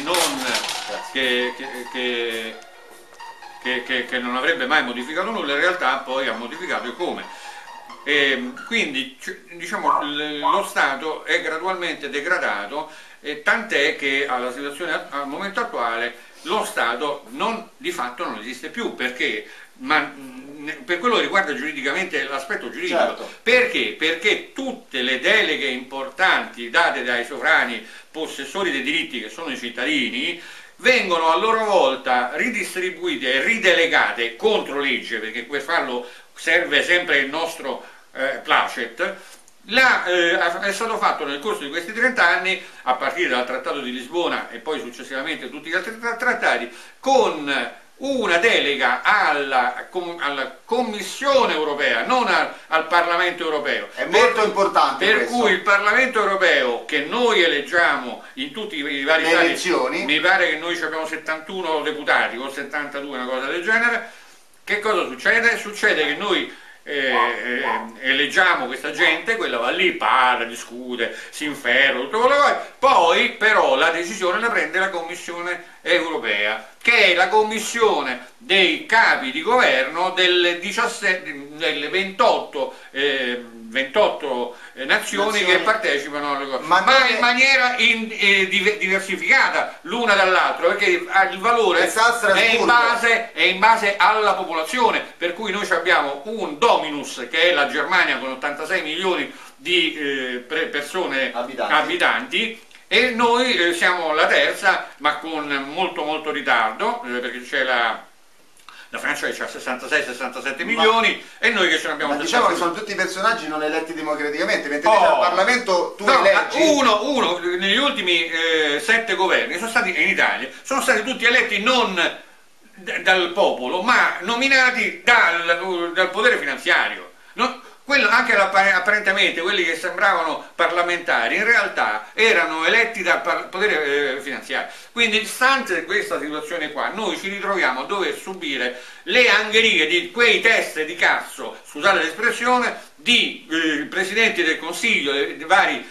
che non avrebbe mai modificato nulla, in realtà poi ha modificato e come. Quindi diciamo, lo Stato è gradualmente degradato, tant'è che alla situazione al momento attuale lo Stato di fatto non esiste più, perché per quello che riguarda giuridicamente l'aspetto giuridico, certo. Perché tutte le deleghe importanti date dai sovrani possessori dei diritti, che sono i cittadini, vengono a loro volta ridistribuite e ridelegate contro legge, perché per farlo serve sempre il nostro placet. È stato fatto nel corso di questi 30 anni, a partire dal Trattato di Lisbona e poi successivamente tutti gli altri trattati, con una delega alla Commissione europea, non al Parlamento europeo. È molto importante per questo. Cui il Parlamento europeo, che noi eleggiamo in tutti i vari stati, elezioni, mi pare che noi abbiamo 71 deputati o 72, una cosa del genere. Che cosa succede? Succede che noi eleggiamo questa gente, quella va lì, parla, discute, si inferma, tutto quello che vuoi, poi però la decisione la prende la Commissione europea, che è la commissione dei capi di governo delle 28 nazioni che partecipano alle cose, ma in maniera diversificata l'una dall'altra, perché il valore è in base alla popolazione, per cui noi abbiamo un dominus, che è la Germania, con 86 milioni di persone abitanti, e noi siamo la terza, ma con molto ritardo, perché c'è la Francia che ha 66-67 milioni e noi che ce ne abbiamo 60. Diciamo che sono tutti personaggi non eletti democraticamente, mentre al Parlamento tu eleggi... Uno, negli ultimi 7 governi sono stati in Italia, sono stati tutti eletti non dal popolo, ma nominati dal potere finanziario. Anche apparentemente quelli che sembravano parlamentari in realtà erano eletti dal potere finanziario. Quindi, stante questa situazione qua, noi ci ritroviamo a dover subire le angherie di quei teste di cazzo, scusate l'espressione, di presidenti del Consiglio, di vari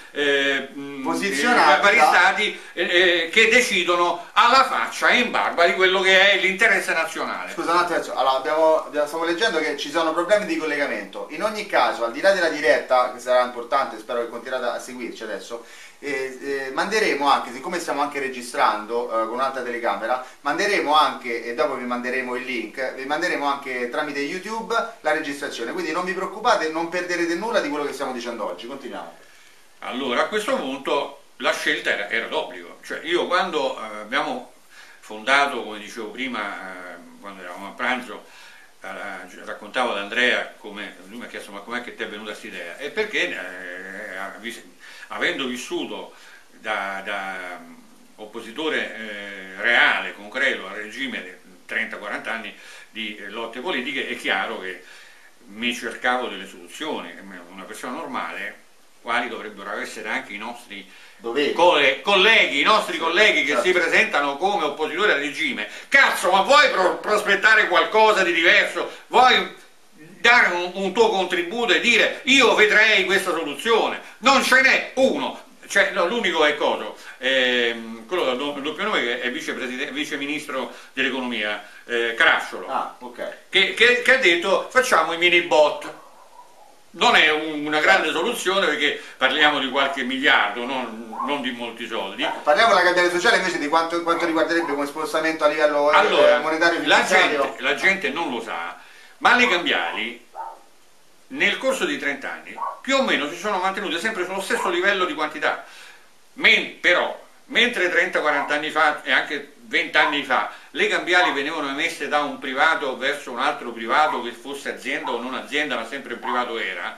stati che decidono alla faccia e in barba di quello che è l'interesse nazionale. Scusa un attimo, allora, stavo leggendo che ci sono problemi di collegamento. In ogni caso, al di là della diretta, che sarà importante, spero che continuate a seguirci adesso, manderemo anche, siccome stiamo anche registrando con un'altra telecamera, manderemo anche, e dopo vi manderemo il link, vi manderemo anche tramite YouTube la registrazione, quindi non vi preoccupate, non perderete nulla di quello che stiamo dicendo oggi. Continuiamo. Allora, a questo punto la scelta era d'obbligo, cioè io quando abbiamo fondato, come dicevo prima, quando eravamo a pranzo, raccontavo ad Andrea, lui mi ha chiesto: ma com'è che ti è venuta questa idea? E perché avendo vissuto da oppositore reale, concreto al regime di 30-40 anni di lotte politiche, è chiaro che mi cercavo delle soluzioni. Una persona normale quali dovrebbero essere anche i nostri Dovete. colleghi, i nostri colleghi che si presentano come oppositori al regime. Cazzo, ma vuoi prospettare qualcosa di diverso? Vuoi dare un tuo contributo e dire io vedrei questa soluzione? Non ce n'è uno. Cioè, no, l'unico è quello dal doppio nome, che è vice ministro dell'economia, Carasciolo, che ha detto facciamo i mini bot. Non è una grande soluzione, perché parliamo di qualche miliardo, non di molti soldi. Parliamo della cambiale sociale invece di quanto riguarderebbe come spostamento a livello monetario. La gente non lo sa, ma le cambiali nel corso di 30 anni più o meno si sono mantenute sempre sullo stesso livello di quantità. Però, mentre 30-40 anni fa e anche 20 anni fa le cambiali venivano emesse da un privato verso un altro privato, che fosse azienda o non azienda, ma sempre il privato era,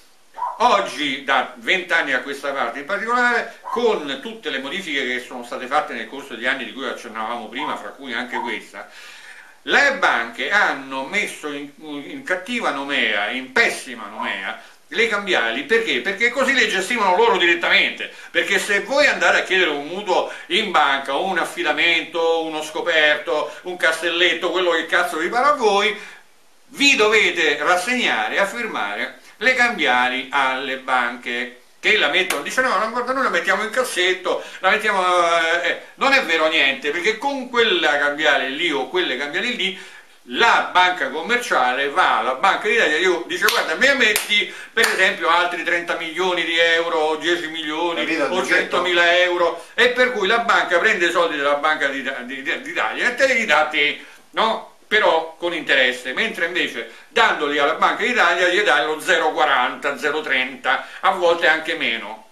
oggi da 20 anni a questa parte in particolare, con tutte le modifiche che sono state fatte nel corso degli anni di cui accennavamo prima, fra cui anche questa, le banche hanno messo in cattiva nomea, in pessima nomea, le cambiali. Perché? Perché così le gestivano loro direttamente. Perché se voi andate a chiedere un mutuo in banca, un affidamento, uno scoperto, un castelletto, quello che cazzo vi pare a voi, vi dovete rassegnare a firmare le cambiali alle banche, che la mettono, dice no, guarda, noi la mettiamo in cassetto, la mettiamo, non è vero niente, perché con quella cambiale lì o quelle cambiali lì la banca commerciale va alla Banca d'Italia e dice guarda, me metti per esempio altri 30 milioni di euro, 10 milioni o 100.000 euro, e per cui la banca prende i soldi della Banca d'Italia e te li dà a te, no? Però con interesse, mentre invece dandoli alla Banca d'Italia gli dai lo 0,40, 0,30, a volte anche meno,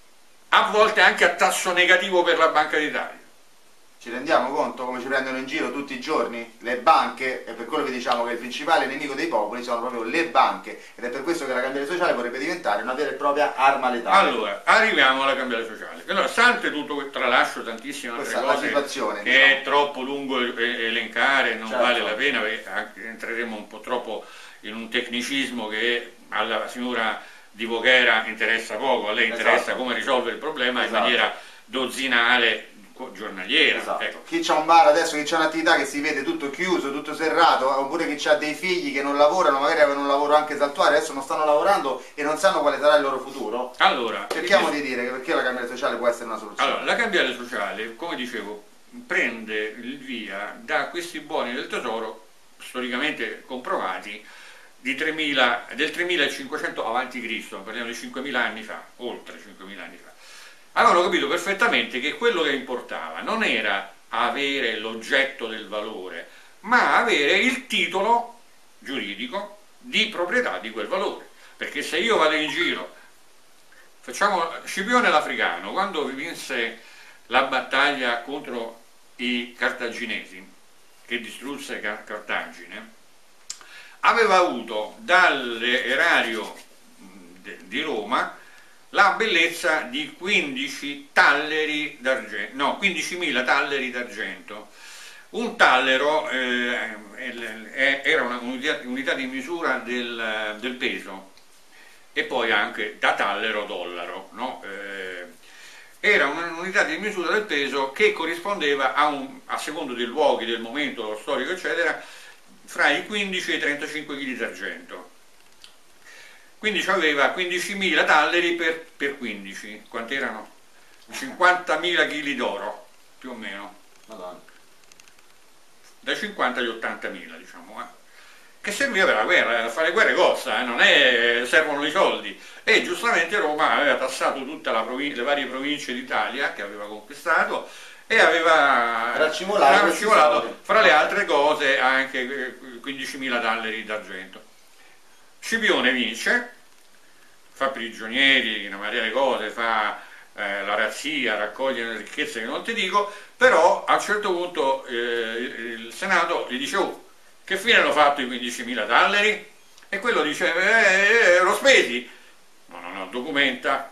a volte anche a tasso negativo per la Banca d'Italia. Ci rendiamo conto come ci prendono in giro tutti i giorni le banche? E per quello vi diciamo che il principale nemico dei popoli sono proprio le banche, ed è per questo che la cambiale sociale vorrebbe diventare una vera e propria arma letale. Allora, arriviamo alla cambiale sociale. Allora, stante tutto questo, tralascio tantissime altre cose che è troppo lungo elencare, non vale la pena, perché entreremo un po' troppo in un tecnicismo che alla signora di Voghera interessa poco, a lei interessa come risolvere il problema in maniera dozzinale, giornaliera. Ecco. Chi c'ha un bar adesso, chi c'ha un'attività che si vede tutto chiuso, tutto serrato, oppure chi ha dei figli che non lavorano, magari avevano un lavoro anche saltuario, adesso non stanno lavorando e non sanno quale sarà il loro futuro. Allora, cerchiamo di dire che perché la cambiale sociale può essere una soluzione. Allora, la cambiale sociale, come dicevo, prende il via da questi buoni del tesoro storicamente comprovati del 3500 a.C., parliamo di 5000 anni fa, oltre 5000 anni fa. Avevano capito perfettamente che quello che importava non era avere l'oggetto del valore, ma avere il titolo giuridico di proprietà di quel valore. Perché se io vado in giro, facciamo Scipione l'Africano, quando vinse la battaglia contro i cartaginesi, che distrusse Cartagine, aveva avuto dall'erario di Roma la bellezza di 15 talleri d'argento, no, 15.000 talleri d'argento. Un tallero era un'unità di misura del peso, e poi anche da tallero dollaro, no? Era un'unità di misura del peso che corrispondeva a secondo dei luoghi, del momento, dello storico, eccetera, fra i 15 e i 35 kg d'argento. Quindi aveva 15.000 talleri per 15, quanti erano? 50.000 kg d'oro, più o meno. Madonna. Dai 50 agli 80.000, diciamo. Che serviva per la guerra, fare guerre costa, non è, servono i soldi. E giustamente Roma aveva tassato tutte le varie province d'Italia che aveva conquistato, e aveva racimolato fra le altre cose anche 15.000 talleri d'argento. Scipione vince, fa prigionieri, una marea di cose, fa la razzia, raccoglie le ricchezze che non ti dico, però a un certo punto il Senato gli dice oh, che fine hanno fatto i 15.000 talleri? E quello dice l'ho spesi. No, documenta,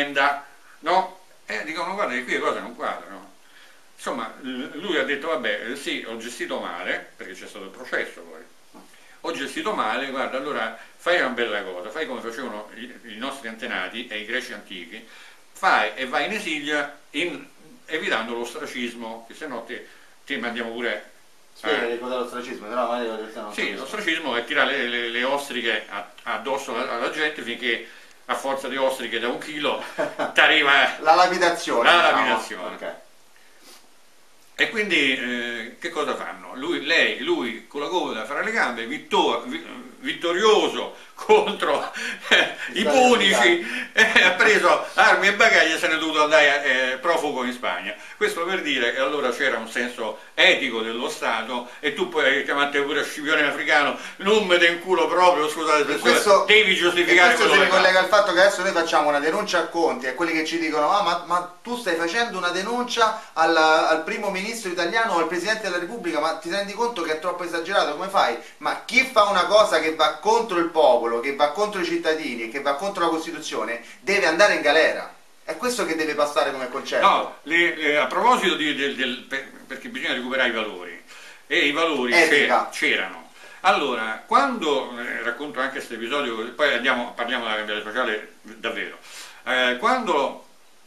no? E dicono guarda che qui le cose non quadrano. Insomma, lui ha detto vabbè sì, ho gestito male, perché c'è stato il processo poi. ho gestito male, guarda, allora fai una bella cosa, fai come facevano i nostri antenati e i greci antichi, fai e vai in esilio evitando l'ostracismo, che se no ti mandiamo pure... Spiega che cos'è l'ostracismo, no, sì, l'ostracismo è tirare le ostriche addosso alla gente finché a forza di ostriche da 1 chilo ti arriva la lapidazione. La lapidazione. Okay. E quindi che cosa fanno? Lui con la coda fra le gambe, vittorioso contro i punici, ha preso armi e bagagli e se n'è dovuto andare profugo in Spagna. Questo per dire che allora c'era un senso etico dello Stato, e tu puoi chiamarti pure scipione africano, non me te in culo proprio, scusate, devi giustificare quello che si ricollega al fatto che adesso noi facciamo una denuncia a Conte, e quelli che ci dicono ma tu stai facendo una denuncia al primo ministro italiano o al Presidente della Repubblica, ma ti rendi conto che è troppo esagerato, come fai? Ma chi fa una cosa che va contro il popolo, che va contro i cittadini, che va contro la Costituzione, deve andare in galera. È questo che deve passare come concetto. No, a proposito perché bisogna recuperare i valori, e i valori c'erano. Allora, quando racconto anche questo episodio, poi parliamo della cambiale sociale davvero, quando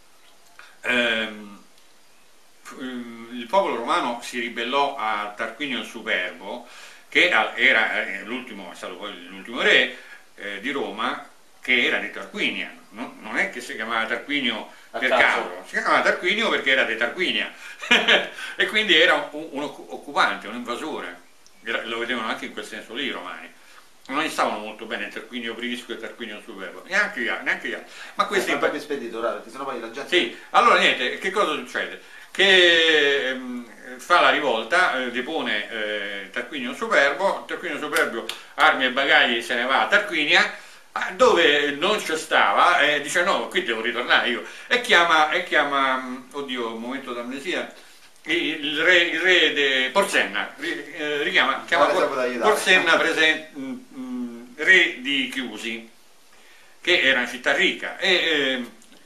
il popolo romano si ribellò a Tarquinio il Superbo, che era l'ultimo, è stato poi l'ultimo re di Roma, che era di Tarquinia, non è che si chiamava Tarquinio per caso, si chiamava Tarquinio perché era di Tarquinia e quindi era un occupante, un invasore, lo vedevano anche in quel senso lì i romani. Non gli stavano molto bene Tarquinio Prisco e Tarquinio Superbo, neanche gli altri. Ma questi più spedito, perché sennò poi la gente... Sì, allora niente, che cosa succede? Che fa la rivolta, depone Tarquinio Superbo armi e bagagli se ne va a Tarquinia, dove non c'è stava, dice no, qui devo ritornare io, e chiama oddio, un momento d'amnesia, il re di Porsenna, chiama Porsenna re di Chiusi, che era una città ricca, e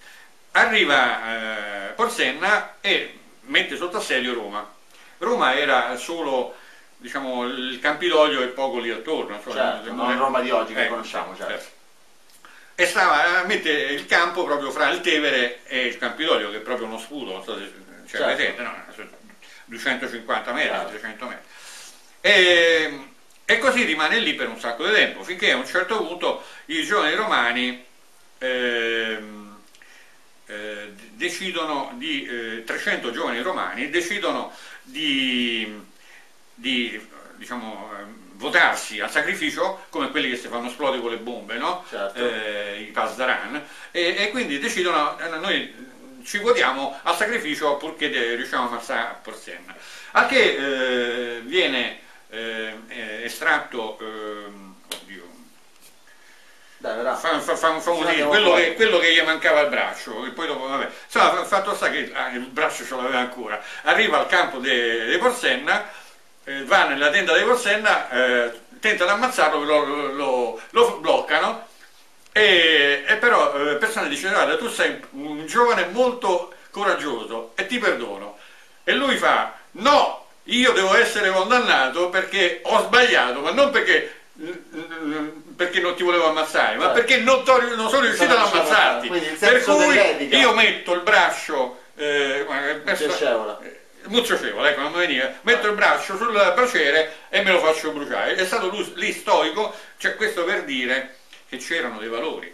arriva Porsenna e mette sotto assedio Roma. Roma era solo, diciamo, il Campidoglio e poco lì attorno, certo, non Roma di oggi che conosciamo, certo. E mette il campo proprio fra il Tevere e il Campidoglio, che è proprio uno sputo, non so se c'è presente, no, 250 metri, certo. 300 metri. E così rimane lì per un sacco di tempo, finché a un certo punto i giovani romani decidono 300 giovani romani decidono di diciamo, votarsi al sacrificio, come quelli che si fanno esplodere con le bombe, no? Certo. I Pasdaran, e quindi decidono, noi ci votiamo al sacrificio purché riusciamo a ammazzare Porsenna, al che viene estratto, oddio, quello che gli mancava il braccio, e poi dopo, vabbè, insomma, fatto sta che il braccio ce l'aveva ancora, arriva al campo di Porsenna, va nella tenda di Porsenna, tenta di ammazzarlo, lo bloccano, e però Porsenna dice guarda, tu sei un giovane molto coraggioso e ti perdono, e lui fa no, io devo essere condannato perché ho sbagliato, ma non perché non ti volevo ammazzare, ma perché non sono riuscito ad ammazzarti, per cui io metto il braccio mucciocevole, ecco, non mi veniva, metto il braccio sul braciere e me lo faccio bruciare. È stato lì stoico, cioè, questo per dire che c'erano dei valori,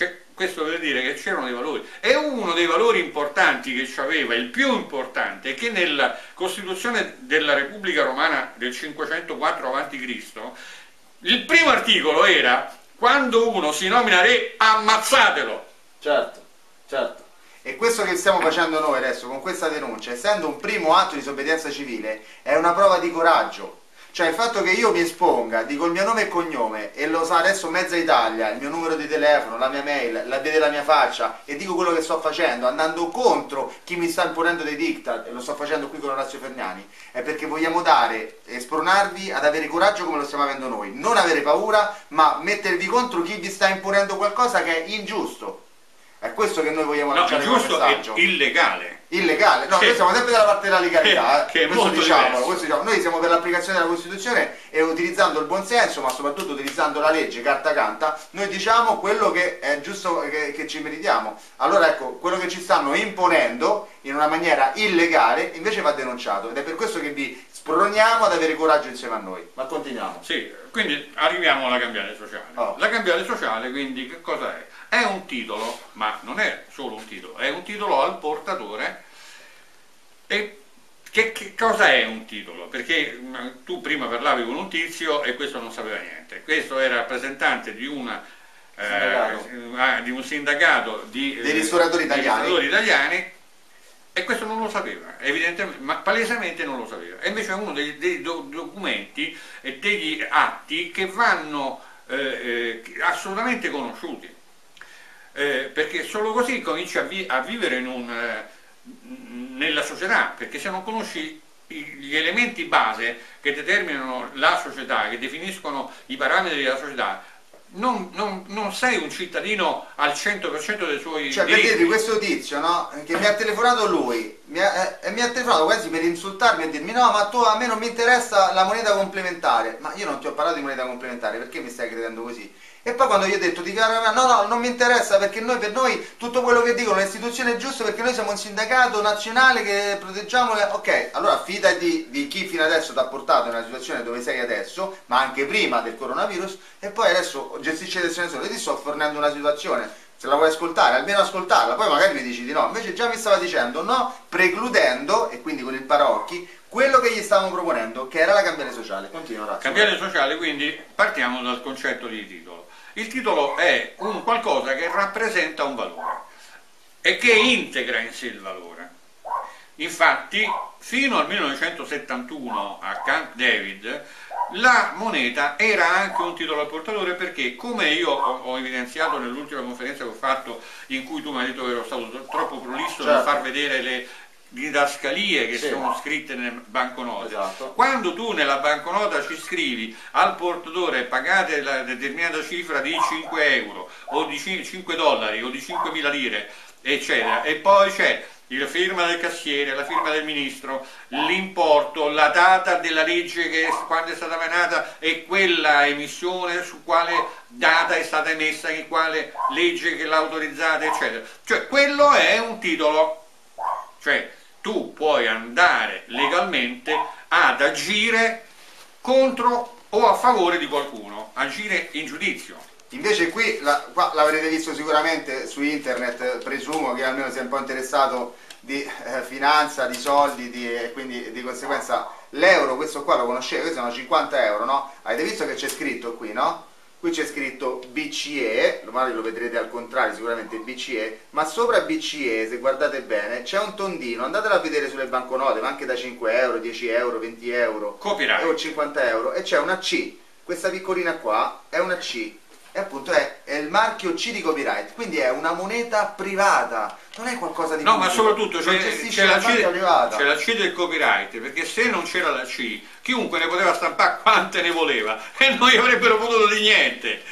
e uno dei valori importanti che c'aveva, il più importante, è che nella Costituzione della Repubblica Romana del 504 a.C. il primo articolo era: quando uno si nomina re, ammazzatelo. Certo, certo. E questo che stiamo facendo noi adesso con questa denuncia, essendo un primo atto di disobbedienza civile, è una prova di coraggio. Cioè il fatto che io mi esponga, dico il mio nome e cognome, e lo sa adesso mezza Italia, il mio numero di telefono, la mia mail, vede la mia faccia, e dico quello che sto facendo, andando contro chi mi sta imponendo dei diktat, e lo sto facendo qui con Orazio Ferniani, è perché vogliamo dare e spronarvi ad avere coraggio come lo stiamo avendo noi. Non avere paura, ma mettervi contro chi vi sta imponendo qualcosa che è ingiusto. È questo che noi vogliamo lanciare come messaggio. Ingiusto e illegale. illegale. No, noi siamo sempre dalla parte della legalità, che è questo molto diciamo. Noi siamo per l'applicazione della Costituzione e utilizzando il buonsenso, ma soprattutto utilizzando la legge carta canta, noi diciamo quello che è giusto che ci meritiamo. Allora ecco, quello che ci stanno imponendo in una maniera illegale invece va denunciato, ed è per questo che vi sproniamo ad avere coraggio insieme a noi. Ma continuiamo. Sì, quindi arriviamo alla cambiale sociale. Oh. La cambiale sociale quindi che cosa è? È un titolo, ma non è solo un titolo, è un titolo al portatore. E che cosa è un titolo? Perché tu prima parlavi con un tizio e questo non sapeva niente. Questo era rappresentante di un sindacato dei ristoratori italiani, e questo non lo sapeva, evidentemente, ma palesemente non lo sapeva. E invece è uno dei documenti e degli atti che vanno assolutamente conosciuti. Perché solo così cominci a vivere nella società, perché se non conosci gli elementi base che determinano la società, che definiscono i parametri della società, non sei un cittadino al 100% dei suoi cioè, diritti. per dirvi, questo tizio, no? Che mi ha telefonato lui, mi ha telefonato quasi per insultarmi e dirmi no, ma a me non mi interessa la moneta complementare. Ma io non ti ho parlato di moneta complementare, perché mi stai credendo così? E poi quando gli ho detto no, non mi interessa, perché per noi tutto quello che dicono le istituzioni è giusto, perché noi siamo un sindacato nazionale che proteggiamo ok, allora fidati di chi fino adesso ti ha portato nella situazione dove sei adesso, ma anche prima del coronavirus, e poi adesso gestisci le elezioni solo. Io ti sto fornendo una situazione, se la vuoi ascoltare, almeno ascoltarla, poi magari mi dici di no. Invece già mi stava dicendo no, precludendo, e quindi con il paraocchi, quello che gli stavamo proponendo, che era la cambiale sociale. Continua, Razzo. Cambiale sociale, quindi partiamo dal concetto di titolo. Il titolo è un qualcosa che rappresenta un valore e che integra in sé il valore. Infatti, fino al 1971 a Camp David, la moneta era anche un titolo al portatore, perché, come io ho evidenziato nell'ultima conferenza che ho fatto, in cui tu mi hai detto che ero stato troppo prolisso nel far vedere le didascalie che sono scritte nelle banconote. Esatto. Quando tu nella banconota ci scrivi al portatore pagate la determinata cifra di 5 euro o di 5 dollari o di 5.000 lire, eccetera, e poi c'è la firma del cassiere, la firma del ministro, l'importo, la data della legge quando è stata emanata e quella emissione, su quale data è stata emessa, in quale legge che l'ha autorizzata, eccetera. Cioè quello è un titolo. Cioè tu puoi andare legalmente ad agire contro o a favore di qualcuno, agire in giudizio. Invece qui, qua l'avrete visto sicuramente su internet, presumo che almeno sia un po' interessato di finanza, di soldi, e quindi di conseguenza l'euro, questo qua lo conoscete, questi sono 50 euro, no? Avete visto che c'è scritto qui, no? Qui c'è scritto BCE, magari lo vedrete al contrario, sicuramente BCE, ma sopra BCE, se guardate bene, c'è un tondino, andatelo a vedere sulle banconote, ma anche da 5 euro, 10 euro, 20 euro, Copyright. o 50 euro, e c'è una C, questa piccolina qua è una C, e appunto è il marchio C di copyright, quindi è una moneta privata, non è qualcosa di no, pubblico, ma soprattutto c'è la C del copyright, perché se non c'era la C, chiunque ne poteva stampare quante ne voleva e non gli avrebbero potuto di niente.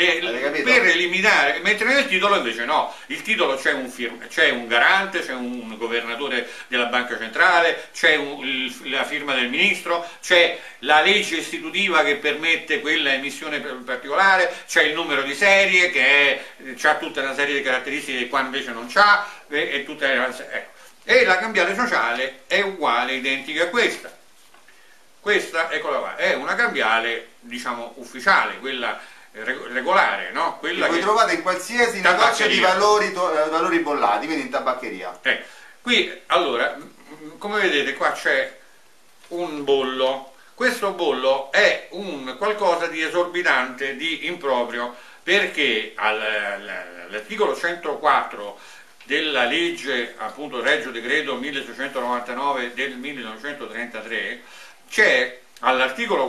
Per eliminare, mentre nel titolo invece no, il titolo c'è un garante, c'è un governatore della banca centrale, c'è la firma del ministro, c'è la legge istitutiva che permette quella emissione particolare, c'è il numero di serie che ha tutta una serie di caratteristiche che qua invece non c'ha, e la cambiale sociale è uguale, identica a questa. Questa, eccola qua, è una cambiale, diciamo, ufficiale, quella regolare, no? Quella che trovate in qualsiasi negozio di valori bollati, quindi in tabaccheria. Qui, allora, come vedete, qua c'è un bollo. Questo bollo è un qualcosa di esorbitante, di improprio, perché all'articolo 104 della legge, appunto, Regio Decreto 1699 del 1933, c'è all'articolo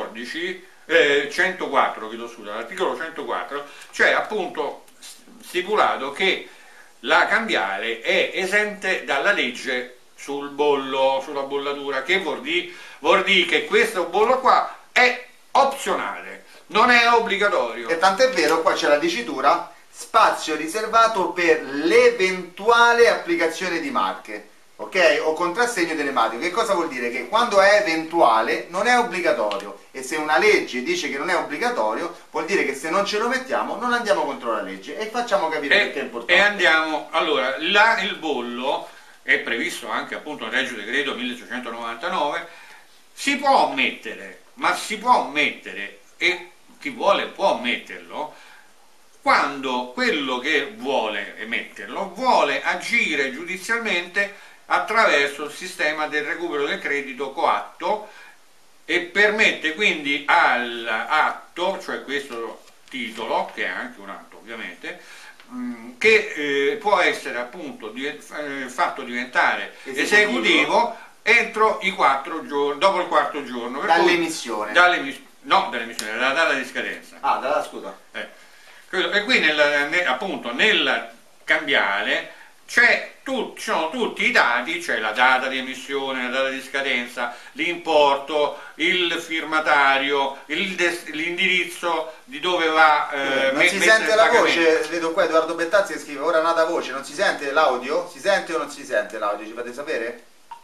104, all'articolo 104 c'è appunto stipulato che la cambiale è esente dalla legge sul bollo, sulla bollatura, che vuol dire che questo bollo qua è opzionale, non è obbligatorio. E tant'è vero, qua c'è la dicitura spazio riservato per l'eventuale applicazione di marche. ok? O contrassegno telematico. Che cosa vuol dire? Che quando è eventuale non è obbligatorio, e se una legge dice che non è obbligatorio vuol dire che se non ce lo mettiamo non andiamo contro la legge, e facciamo capire perché è importante. E andiamo, allora, là il bollo è previsto anche appunto nel Regio Decreto 1699, si può mettere, ma si può mettere, e chi vuole può metterlo, quando quello che vuole emetterlo vuole agire giudizialmente attraverso il sistema del recupero del credito coatto, e permette quindi all'atto, cioè questo titolo, che è anche un atto ovviamente, che può essere appunto fatto diventare esecutivo entro i 4 giorni, dopo il quarto giorno. Dall'emissione? No, dall'emissione, dalla data di scadenza. Ah, dalla scusa. E qui appunto nel cambiare ci sono tutti i dati, c'è la data di emissione, la data di scadenza, l'importo, il firmatario, l'indirizzo di dove va. Non si sente la voce, vedo qua Edoardo Bettazzi che scrive ora nata voce, non si sente l'audio? Si sente o non si sente l'audio? Ci fate sapere?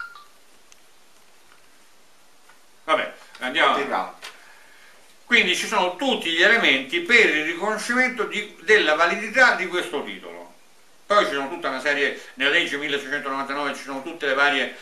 Vabbè, andiamo. Continuiamo. Quindi ci sono tutti gli elementi per il riconoscimento della validità di questo titolo. Poi ci sono tutta una serie, nella legge 1699 ci sono tutte le varie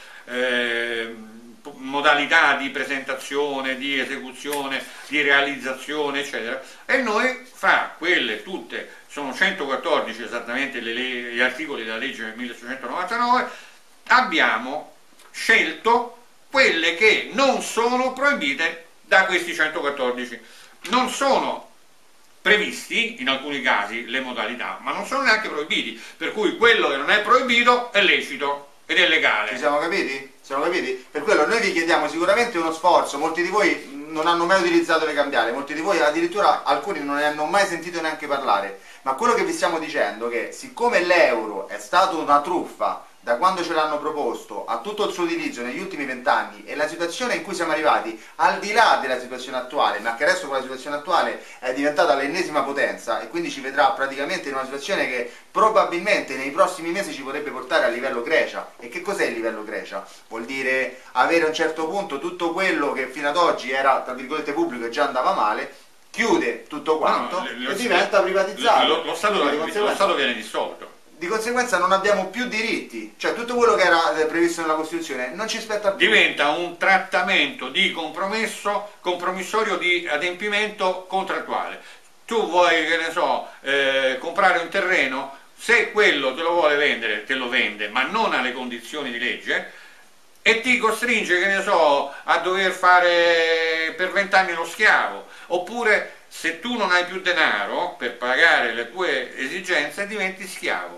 modalità di presentazione, di esecuzione, di realizzazione, eccetera. E noi fra quelle tutte, sono 114 esattamente gli articoli della legge 1699, abbiamo scelto quelle che non sono proibite da questi 114. Non sono previsti in alcuni casi le modalità, ma non sono neanche proibiti, per cui quello che non è proibito è lecito ed è legale. Ci siamo capiti? Siamo capiti? Per quello noi vi chiediamo sicuramente uno sforzo. Molti di voi non hanno mai utilizzato le cambiali, molti di voi addirittura alcuni non ne hanno mai sentito neanche parlare, ma quello che vi stiamo dicendo è che siccome l'euro è stato una truffa da quando ce l'hanno proposto a tutto il suo utilizzo negli ultimi 20 anni, e la situazione in cui siamo arrivati, al di là della situazione attuale, ma che adesso con la situazione attuale è diventata l'ennesima potenza, e quindi ci vedrà praticamente in una situazione che probabilmente nei prossimi mesi ci potrebbe portare a livello Grecia. E che cos'è il livello Grecia? Vuol dire avere a un certo punto tutto quello che fino ad oggi era tra virgolette pubblico e già andava male, chiude tutto quanto e diventa privatizzato. Lo Stato viene dissolto. Di conseguenza non abbiamo più diritti, cioè tutto quello che era previsto nella Costituzione non ci spetta più. Diventa un trattamento di compromissorio di adempimento contrattuale. Tu vuoi, che ne so, comprare un terreno, se quello te lo vuole vendere, te lo vende, ma non alle condizioni di legge, e ti costringe, che ne so, a dover fare per 20 anni lo schiavo, oppure se tu non hai più denaro per pagare le tue esigenze diventi schiavo.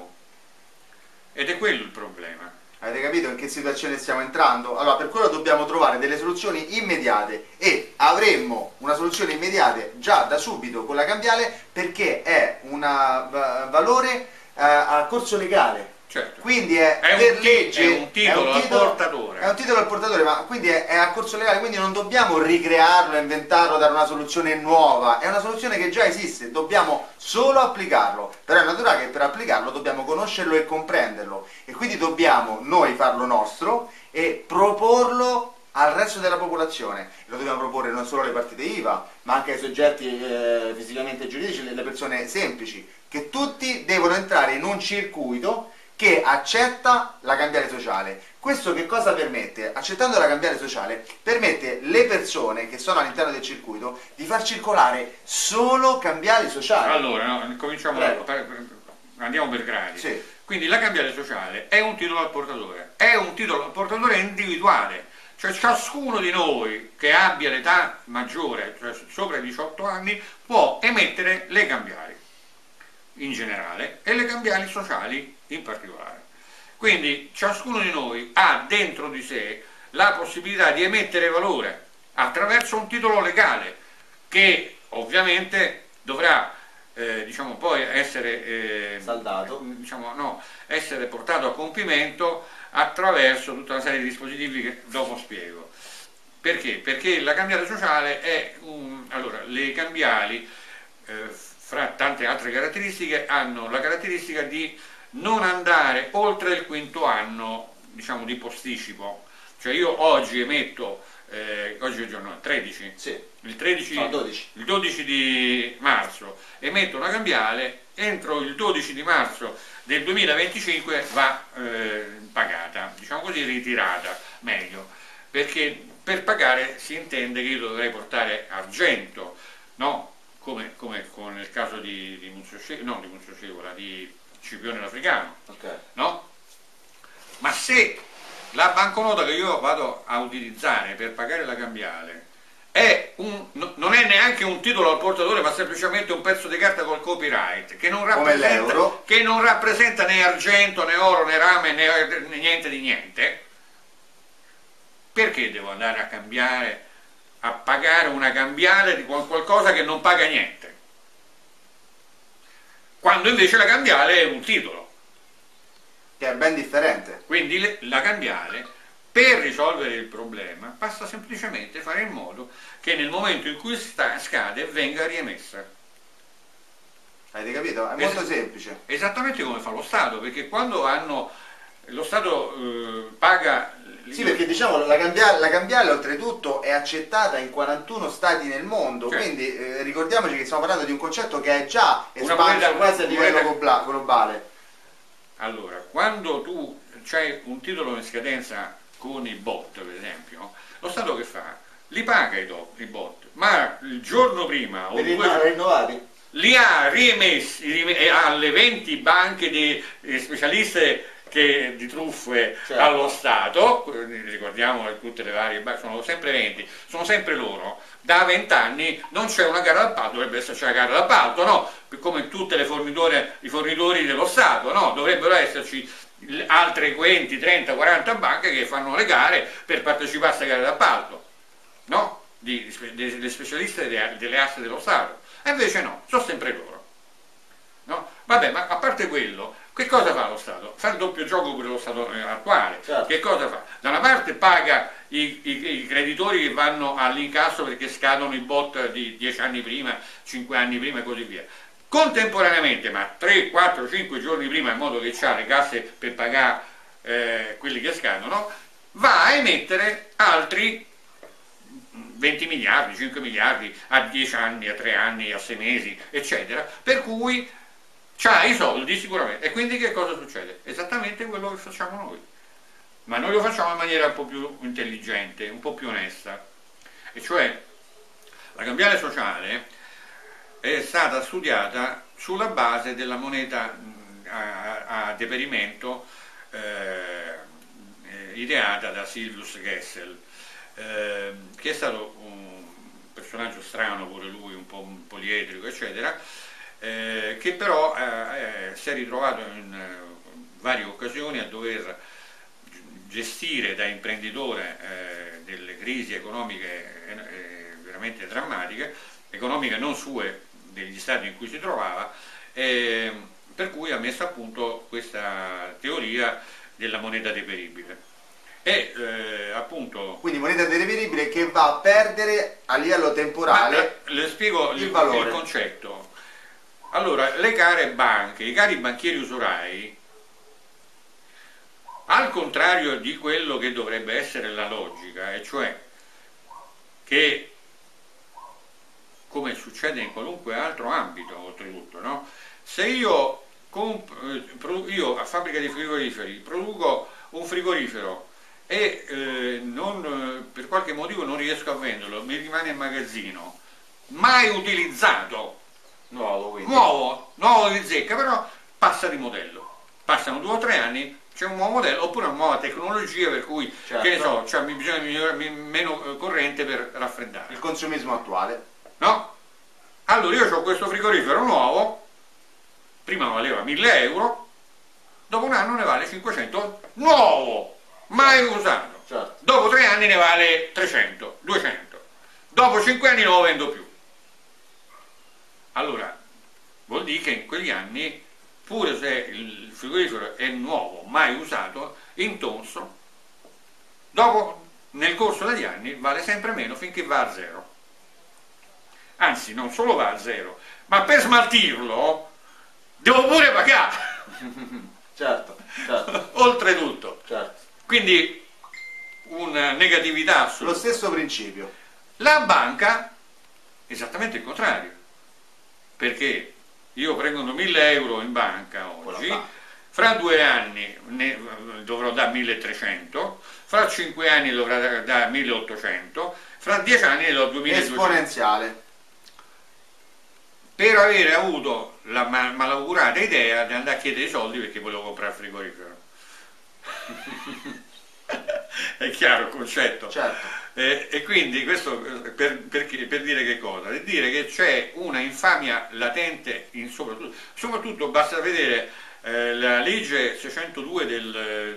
Ed è quello il problema. Avete capito in che situazione stiamo entrando? Allora, per quello dobbiamo trovare delle soluzioni immediate, e avremmo una soluzione immediata già da subito con la cambiale, perché è un valore a corso legale. Certo. Quindi è per legge, è un titolo al portatore. È un titolo al portatore, ma quindi è a corso legale, quindi non dobbiamo ricrearlo, inventarlo, dare una soluzione nuova, è una soluzione che già esiste, dobbiamo solo applicarlo. Però è naturale che per applicarlo dobbiamo conoscerlo e comprenderlo, e quindi dobbiamo noi farlo nostro e proporlo al resto della popolazione. Lo dobbiamo proporre non solo alle partite IVA, ma anche ai soggetti fisicamente giuridici, le persone semplici, che tutti devono entrare in un circuito che accetta la cambiale sociale. Questo che cosa permette? Accettando la cambiale sociale permette le persone che sono all'interno del circuito di far circolare solo cambiali sociali. Allora, no, cominciamo, andiamo per gradi. Sì. Quindi la cambiale sociale è un titolo al portatore, è un titolo al portatore individuale, cioè ciascuno di noi che abbia l'età maggiore, cioè sopra i 18 anni, può emettere le cambiali in generale e le cambiali sociali in particolare. Quindi ciascuno di noi ha dentro di sé la possibilità di emettere valore attraverso un titolo legale che ovviamente dovrà diciamo, poi essere saldato, diciamo, no, essere portato a compimento attraverso tutta una serie di dispositivi che dopo spiego. Perché? Perché la cambiale sociale è allora, le cambiali fra tante altre caratteristiche hanno la caratteristica di non andare oltre il quinto anno diciamo, di posticipo, cioè io oggi emetto, oggi è il giorno 13, sì. il 13, no, 12. il 12 di marzo emetto una cambiale, entro il 12 di marzo del 2025 va pagata, diciamo così, ritirata, meglio, perché per pagare si intende che io dovrei portare argento, no? Come con il caso di Muzio Scevola, di Scipione l'Africano, Okay. no? Ma se la banconota che io vado a utilizzare per pagare la cambiale non è neanche un titolo al portatore, ma semplicemente un pezzo di carta col copyright che non rappresenta né argento né oro né rame né niente di niente, perché devo andare a cambiare, a pagare una cambiale di qualcosa che non paga niente, quando invece la cambiale è un titolo che è ben differente? Quindi la cambiale, per risolvere il problema, basta semplicemente fare in modo che nel momento in cui scade venga riemessa. Avete capito? È molto semplice. Esattamente come fa lo Stato, perché quando lo Stato paga... Sì, perché diciamo la cambiale oltretutto è accettata in 41 stati nel mondo, certo. Quindi ricordiamoci che stiamo parlando di un concetto che è già espanso quasi a livello globale. Allora, quando tu c'hai un titolo in scadenza con i bot, per esempio, lo Stato che fa? Li paga i bot, ma il giorno prima o rinnovati li ha riemessi alle 20 banche di specialiste di truffe, certo, allo Stato, ricordiamo che tutte le varie banche sono sempre 20, sono sempre loro, da 20 anni non c'è una gara d'appalto, dovrebbe esserci una gara d'appalto, no? Come tutte i fornitori dello Stato, no? Dovrebbero esserci altre 20, 30, 40 banche che fanno le gare per partecipare a questa gara d'appalto, no? Delle specialiste delle aste dello Stato, e invece no, sono sempre loro, no? Vabbè, ma a parte quello, che cosa fa lo Stato? Fa il doppio gioco pure lo Stato attuale. Certo. Che cosa fa? Da una parte paga i creditori che vanno all'incasso perché scadono i bot di 10 anni prima, 5 anni prima e così via. Contemporaneamente, ma 3, 4, 5 giorni prima, in modo che c'ha le casse per pagare quelli che scadono, va a emettere altri 20 miliardi, 5 miliardi a 10 anni, a 3 anni, a 6 mesi, eccetera, per cui c'ha i soldi sicuramente. E quindi che cosa succede? Esattamente quello che facciamo noi, ma noi lo facciamo in maniera un po' più intelligente, un po' più onesta, e cioè la cambiale sociale è stata studiata sulla base della moneta a deperimento ideata da Silvius Gesell, che è stato un personaggio strano pure lui, un po' poliedrico eccetera, che però si è ritrovato in varie occasioni a dover gestire da imprenditore delle crisi economiche veramente drammatiche, economiche non sue, degli stati in cui si trovava, per cui ha messo a punto questa teoria della moneta deperibile. Appunto, quindi moneta deperibile che va a perdere a livello temporale. Le spiego il valore, il concetto. Allora, le care banche, i cari banchieri usurai, al contrario di quello che dovrebbe essere la logica, e cioè che, come succede in qualunque altro ambito oltretutto, no? Se io a fabbrica di frigoriferi produco un frigorifero e per qualche motivo non riesco a venderlo, mi rimane in magazzino, mai utilizzato, nuovo di zecca, però passa di modello, passano 2 o 3 anni, c'è un nuovo modello oppure una nuova tecnologia per cui, certo, che ne so, c'è bisogno di meno corrente per raffreddare. Il consumismo attuale. No? Allora io ho questo frigorifero nuovo, prima valeva 1000 euro, dopo un anno ne vale 500, nuovo, mai usato. Certo. Dopo 3 anni ne vale 300, 200, dopo 5 anni non lo vendo più. Allora, vuol dire che in quegli anni, pure se il frigorifero è nuovo, mai usato, intonso, dopo, nel corso degli anni, vale sempre meno finché va a zero. Anzi, non solo va a zero, ma per smaltirlo devo pure pagare. Certo, certo. Oltretutto. Certo. Quindi una negatività assoluta. Lo stesso principio. La banca, esattamente il contrario, perché io prendo 1000 euro in banca oggi, fra 2 anni ne dovrò dare 1300, fra 5 anni dovrò dare 1800, fra 10 anni ne do 2200. Esponenziale. Per avere avuto la malaugurata idea di andare a chiedere i soldi perché volevo comprare il frigorifero. È chiaro il concetto? Certo. E quindi questo per dire che cosa? Per dire che c'è una infamia latente, soprattutto basta vedere la legge 602 del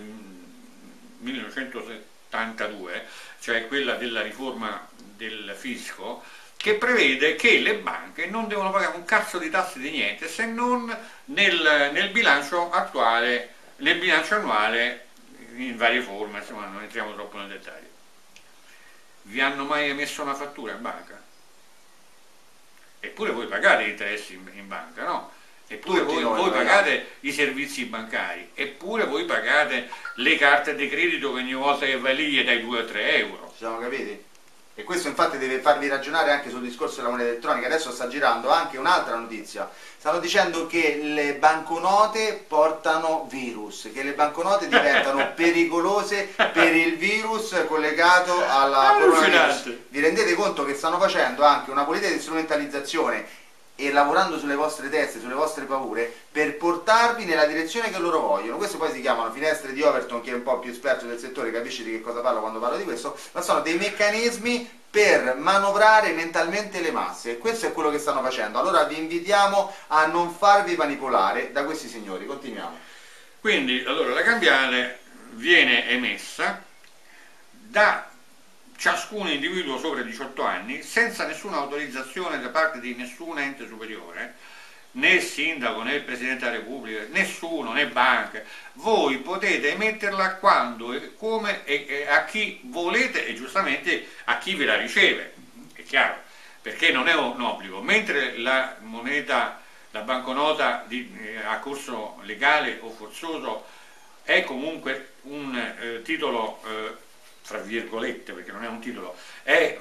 1972, cioè quella della riforma del fisco, che prevede che le banche non devono pagare un cazzo di tasse di niente se non nel bilancio attuale, nel bilancio annuale in varie forme, insomma non entriamo troppo nel dettaglio. Vi hanno mai emesso una fattura in banca? Eppure voi pagate gli interessi in banca, no? Eppure voi pagate i servizi bancari, eppure voi pagate le carte di credito che ogni volta che vai lì gli dai 2 o 3 euro. Ci siamo capiti? E questo infatti deve farvi ragionare anche sul discorso della moneta elettronica. Adesso sta girando anche un'altra notizia. Stanno dicendo che le banconote portano virus, che le banconote diventano pericolose per il virus collegato alla coronavirus. Vi rendete conto che stanno facendo anche una politica di strumentalizzazione e lavorando sulle vostre teste, sulle vostre paure, per portarvi nella direzione che loro vogliono? Questo poi si chiamano finestre di Overton, che è un po' più esperto del settore, capisce di che cosa parlo quando parlo di questo, ma sono dei meccanismi per manovrare mentalmente le masse, e questo è quello che stanno facendo. Allora vi invitiamo a non farvi manipolare da questi signori. Continuiamo. Quindi, allora, la cambiale viene emessa da ciascun individuo sopra i 18 anni senza nessuna autorizzazione da parte di nessun ente superiore, né il sindaco, né il Presidente della Repubblica, nessuno, né banche. Voi potete emetterla quando e come e a chi volete, e giustamente a chi ve la riceve, è chiaro, perché non è un obbligo, mentre la moneta, la banconota a corso legale o forzoso è comunque un titolo fra virgolette, perché non è un titolo, è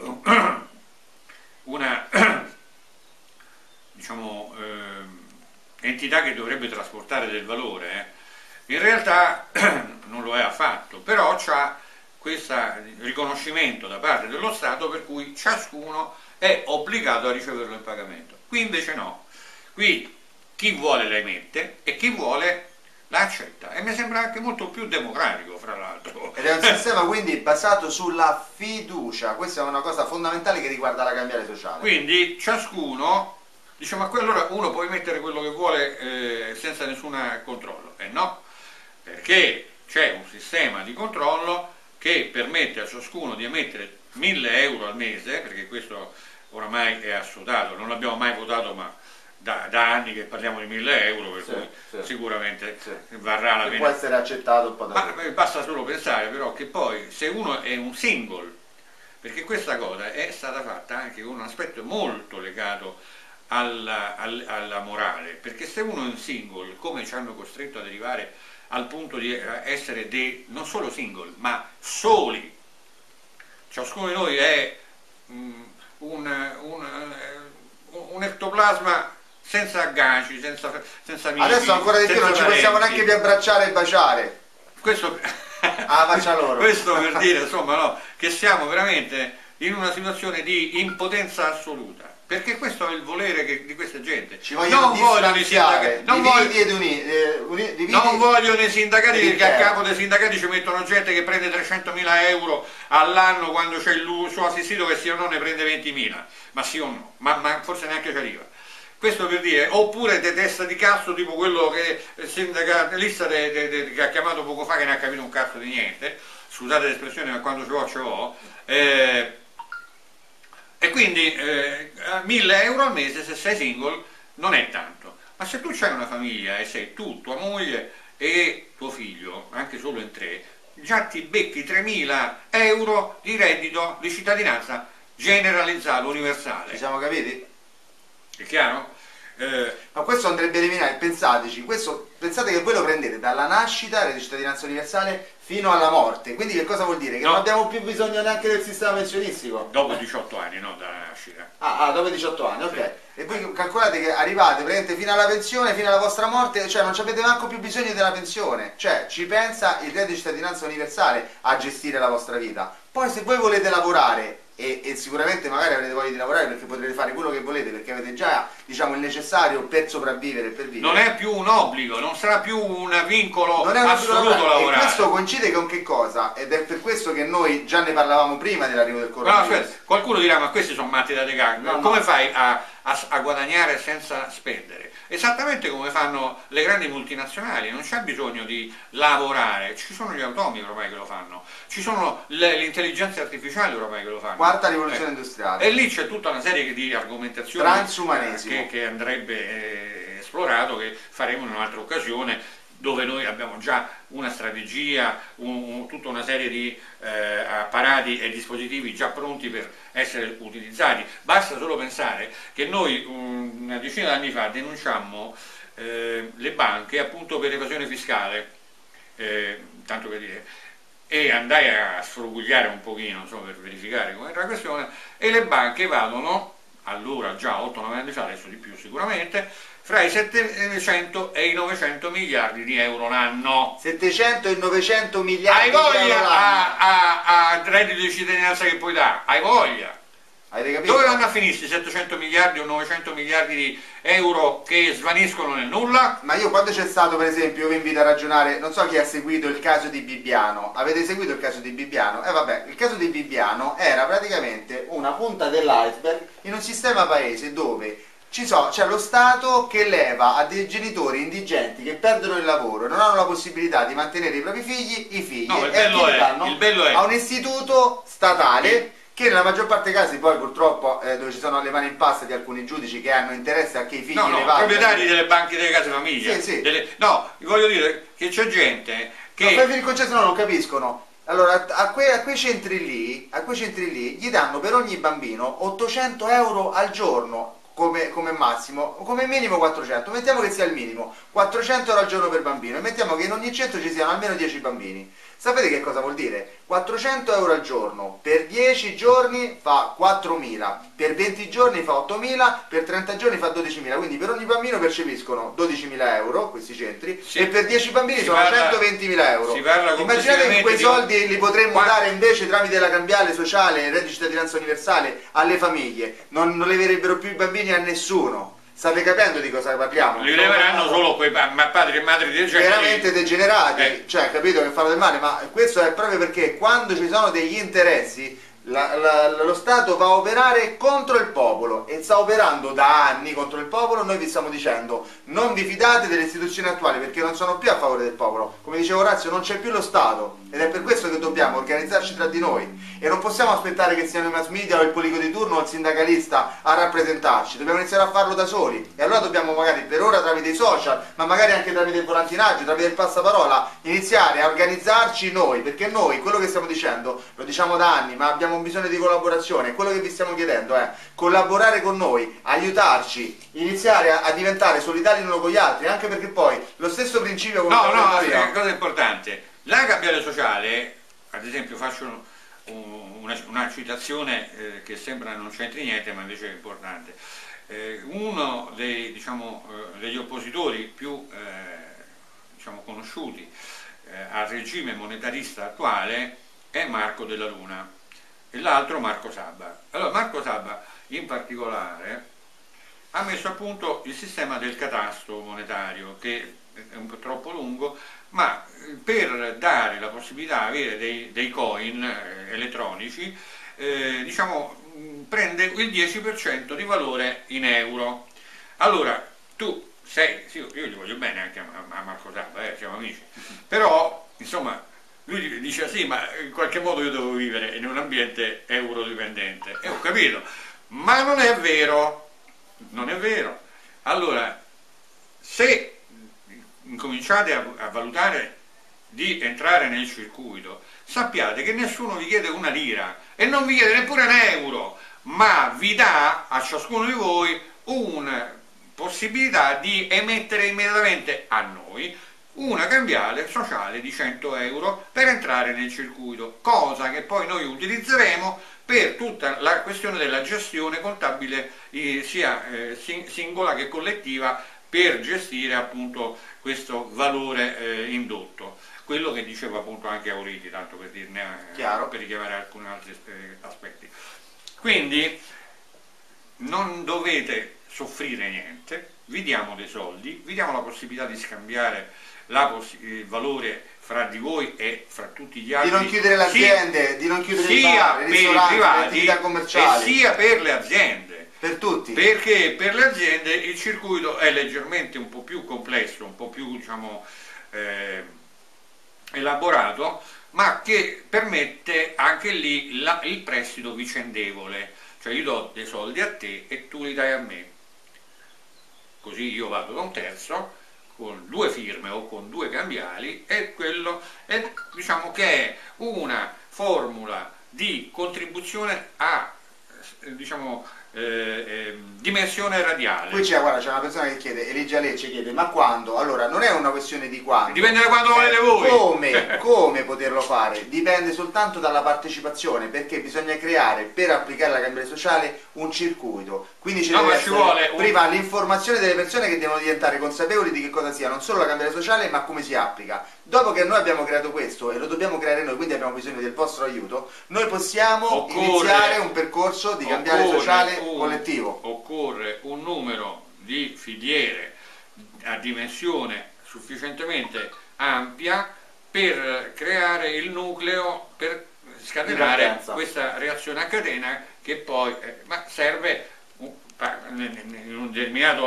una diciamo entità che dovrebbe trasportare del valore, in realtà non lo è affatto, però c'ha questo riconoscimento da parte dello Stato per cui ciascuno è obbligato a riceverlo in pagamento. Qui invece no, qui chi vuole la emette e chi vuole la accetta, e mi sembra anche molto più democratico, fra l'altro. Ed è un sistema quindi basato sulla fiducia. Questa è una cosa fondamentale che riguarda la cambiale sociale. Quindi ciascuno dice: ma allora uno può mettere quello che vuole senza nessun controllo? No, perché c'è un sistema di controllo che permette a ciascuno di emettere 1000 euro al mese, perché questo oramai è assodato, non l'abbiamo mai votato, ma da anni che parliamo di 1000 euro, per cui sicuramente varrà la pena. Può essere accettato un po' da ma basta solo pensare però che poi se uno è un single, perché questa cosa è stata fatta anche con un aspetto molto legato alla morale, perché se uno è un single, come ci hanno costretto ad arrivare al punto di essere non solo single ma soli, ciascuno di noi è un ectoplasma senza agganci, senza amici. Adesso ancora di più non ci possiamo neanche più abbracciare e baciare. Questo, bacia loro. Questo per dire, insomma, no, che siamo veramente in una situazione di impotenza assoluta, perché questo è il volere di questa gente. Ci vogliono distanziare, non vogliono i sindacati, perché a capo dei sindacati ci mettono gente che prende 300.000 euro all'anno quando c'è il suo assistito che sì o no ne prende 20.000, ma sì o no, ma forse neanche ci arriva. Questo per dire, oppure de testa di cazzo tipo quello che il sindacalista che ha chiamato poco fa, che ne ha capito un cazzo di niente, scusate l'espressione, ma quando ce l'ho, e quindi 1000 euro al mese se sei single non è tanto, ma se tu c'hai una famiglia e sei tu, tua moglie e tuo figlio, anche solo in 3, già ti becchi 3.000 euro di reddito di cittadinanza generalizzato, universale. Ci siamo capiti? È chiaro? Ma questo andrebbe eliminato, pensateci, pensate che voi lo prendete dalla nascita, reddito di cittadinanza universale, fino alla morte. Quindi che cosa vuol dire? Che non abbiamo più bisogno neanche del sistema pensionistico? Dopo 18 anni, no? Dalla nascita. Dopo 18 anni, ok. Sì. E voi calcolate che arrivate praticamente fino alla pensione, fino alla vostra morte, cioè non avete manco più bisogno della pensione. Cioè ci pensa il reddito di cittadinanza universale a gestire la vostra vita. Poi se voi volete lavorare, e sicuramente magari avrete voglia di lavorare perché potrete fare quello che volete, perché avete già, diciamo, il necessario per sopravvivere, per vivere. Non è più un obbligo, non sarà più un vincolo assoluto lavorare. E questo coincide con che cosa? Ed è per questo che noi già ne parlavamo prima dell'arrivo del coronavirus. No, aspetta, qualcuno dirà, ma questi sono matti da decagno, come fai a guadagnare senza spendere? Esattamente come fanno le grandi multinazionali, non c'è bisogno di lavorare, ci sono gli automi ormai che lo fanno, ci sono le intelligenze artificiali ormai che lo fanno. Quarta rivoluzione industriale. E lì c'è tutta una serie di argomentazioni transumanesimo che andrebbe esplorato, che faremo in un'altra occasione, dove noi abbiamo già una strategia, tutta una serie di apparati e dispositivi già pronti per essere utilizzati. Basta solo pensare che noi una decina d'anni fa denunciammo le banche appunto per evasione fiscale, tanto per dire, e andai a sfrugugliare un pochino, insomma, per verificare come era la questione, e le banche vadono, allora già 8-9 anni fa, adesso di più sicuramente, fra i 700 e i 900 miliardi di euro l'anno. 700 e 900 miliardi di euro l'anno. Hai voglia a reddito di cittadinanza che puoi dare? Hai voglia? Avete capito? Dove vanno a finire 700 miliardi o 900 miliardi di euro che svaniscono nel nulla? Ma io quando c'è stato, per esempio, io vi invito a ragionare, non so chi ha seguito il caso di Bibbiano. Avete seguito il caso di Bibbiano? Vabbè, il caso di Bibbiano era praticamente una punta dell'iceberg in un sistema paese dove c'è lo Stato che leva a dei genitori indigenti che perdono il lavoro e non hanno la possibilità di mantenere i propri figli, i figli, no, e il bello è a un istituto statale che nella maggior parte dei casi poi purtroppo dove ci sono le mani in pasta di alcuni giudici che hanno interesse a che i figli proprietari delle banche delle case famiglia. Sì. No, vi voglio dire che c'è gente che... No, per il concetto non capiscono. Allora, a quei centri lì gli danno per ogni bambino 800 euro al giorno come massimo, come minimo 400, mettiamo che sia il minimo, 400 euro al giorno per bambino, e mettiamo che in ogni centro ci siano almeno 10 bambini. Sapete che cosa vuol dire? 400 euro al giorno, per 10 giorni fa 4.000, per 20 giorni fa 8.000, per 30 giorni fa 12.000, quindi per ogni bambino percepiscono 12.000 euro questi centri, sì, e per 10 bambini sono 120.000 euro. Immaginate che quei soldi li potremmo dare invece tramite la cambiale sociale e il reddito di cittadinanza universale alle famiglie, non le verrebbero più i bambini a nessuno. State capendo di cosa parliamo? Li leveranno solo quei padri e madri degenerati. Veramente degenerati, cioè capito, che fanno del male, ma questo è proprio perché quando ci sono degli interessi lo Stato va a operare contro il popolo e sta operando da anni contro il popolo. Noi vi stiamo dicendo non vi fidate delle istituzioni attuali perché non sono più a favore del popolo, come diceva Orazio, non c'è più lo Stato ed è per questo che dobbiamo organizzarci tra di noi e non possiamo aspettare che siano i mass media o il politico di turno o il sindacalista a rappresentarci, dobbiamo iniziare a farlo da soli e allora dobbiamo magari per ora tramite i social, ma magari anche tramite il volantinaggio, tramite il passaparola, iniziare a organizzarci noi, perché noi quello che stiamo dicendo lo diciamo da anni, ma abbiamo bisogno di collaborazione. Quello che vi stiamo chiedendo è collaborare con noi, aiutarci, iniziare a diventare solidali l'uno con gli altri, anche perché poi lo stesso principio come una cosa importante, la cambiale sociale, ad esempio faccio una citazione che sembra non c'entri niente ma invece è importante, uno degli oppositori più conosciuti al regime monetarista attuale è Marco Della Luna e l'altro Marco Sabba. Allora Marco Sabba in particolare ha messo a punto il sistema del catasto monetario, che è un po' troppo lungo, ma per dare la possibilità di avere dei coin elettronici, prende il 10% di valore in euro. Allora, tu sei, sì, io gli voglio bene anche a Marco Sabba, siamo amici, però, insomma, lui dice sì, ma in qualche modo io devo vivere in un ambiente eurodipendente, e ho capito, ma non è vero, non è vero. Allora, se incominciate a valutare di entrare nel circuito, sappiate che nessuno vi chiede una lira e non vi chiede neppure un euro, ma vi dà a ciascuno di voi una possibilità di emettere immediatamente a noi una cambiale sociale di 100 euro per entrare nel circuito, cosa che poi noi utilizzeremo per tutta la questione della gestione contabile sia singola che collettiva, per gestire appunto questo valore indotto, quello che diceva appunto anche Auriti, tanto per dirne, per richiamare alcuni altri aspetti. Quindi non dovete soffrire niente, vi diamo dei soldi, vi diamo la possibilità di scambiare il valore fra di voi e fra tutti gli altri, di non chiudere le aziende, di non chiudere sia i per i privati commerciali, e sia per le aziende, per tutti, perché per le aziende il circuito è leggermente un po' più complesso, un po' più, diciamo, elaborato, ma che permette anche lì il prestito vicendevole, cioè io do dei soldi a te e tu li dai a me, così io vado da un terzo con 2 firme o con 2 cambiali, e quello è, diciamo, che è una formula di contribuzione a, diciamo, dimensione radiale. Qui c'è una persona che chiede, Eligia Lecce chiede, ma quando? Allora, non è una questione di quando, dipende da quando volete voi. Come poterlo fare? Dipende soltanto dalla partecipazione, perché bisogna creare, per applicare la cambiale sociale, un circuito, quindi ci vuole prima l'informazione delle persone, che devono diventare consapevoli di che cosa sia non solo la cambiale sociale, ma come si applica. Dopo che noi abbiamo creato questo, e lo dobbiamo creare noi, quindi abbiamo bisogno del vostro aiuto, noi possiamo iniziare un percorso di cambiale sociale collettivo. Occorre un numero di filiere a dimensione sufficientemente ampia per creare il nucleo, per scatenare questa reazione a catena, che poi serve in una determinata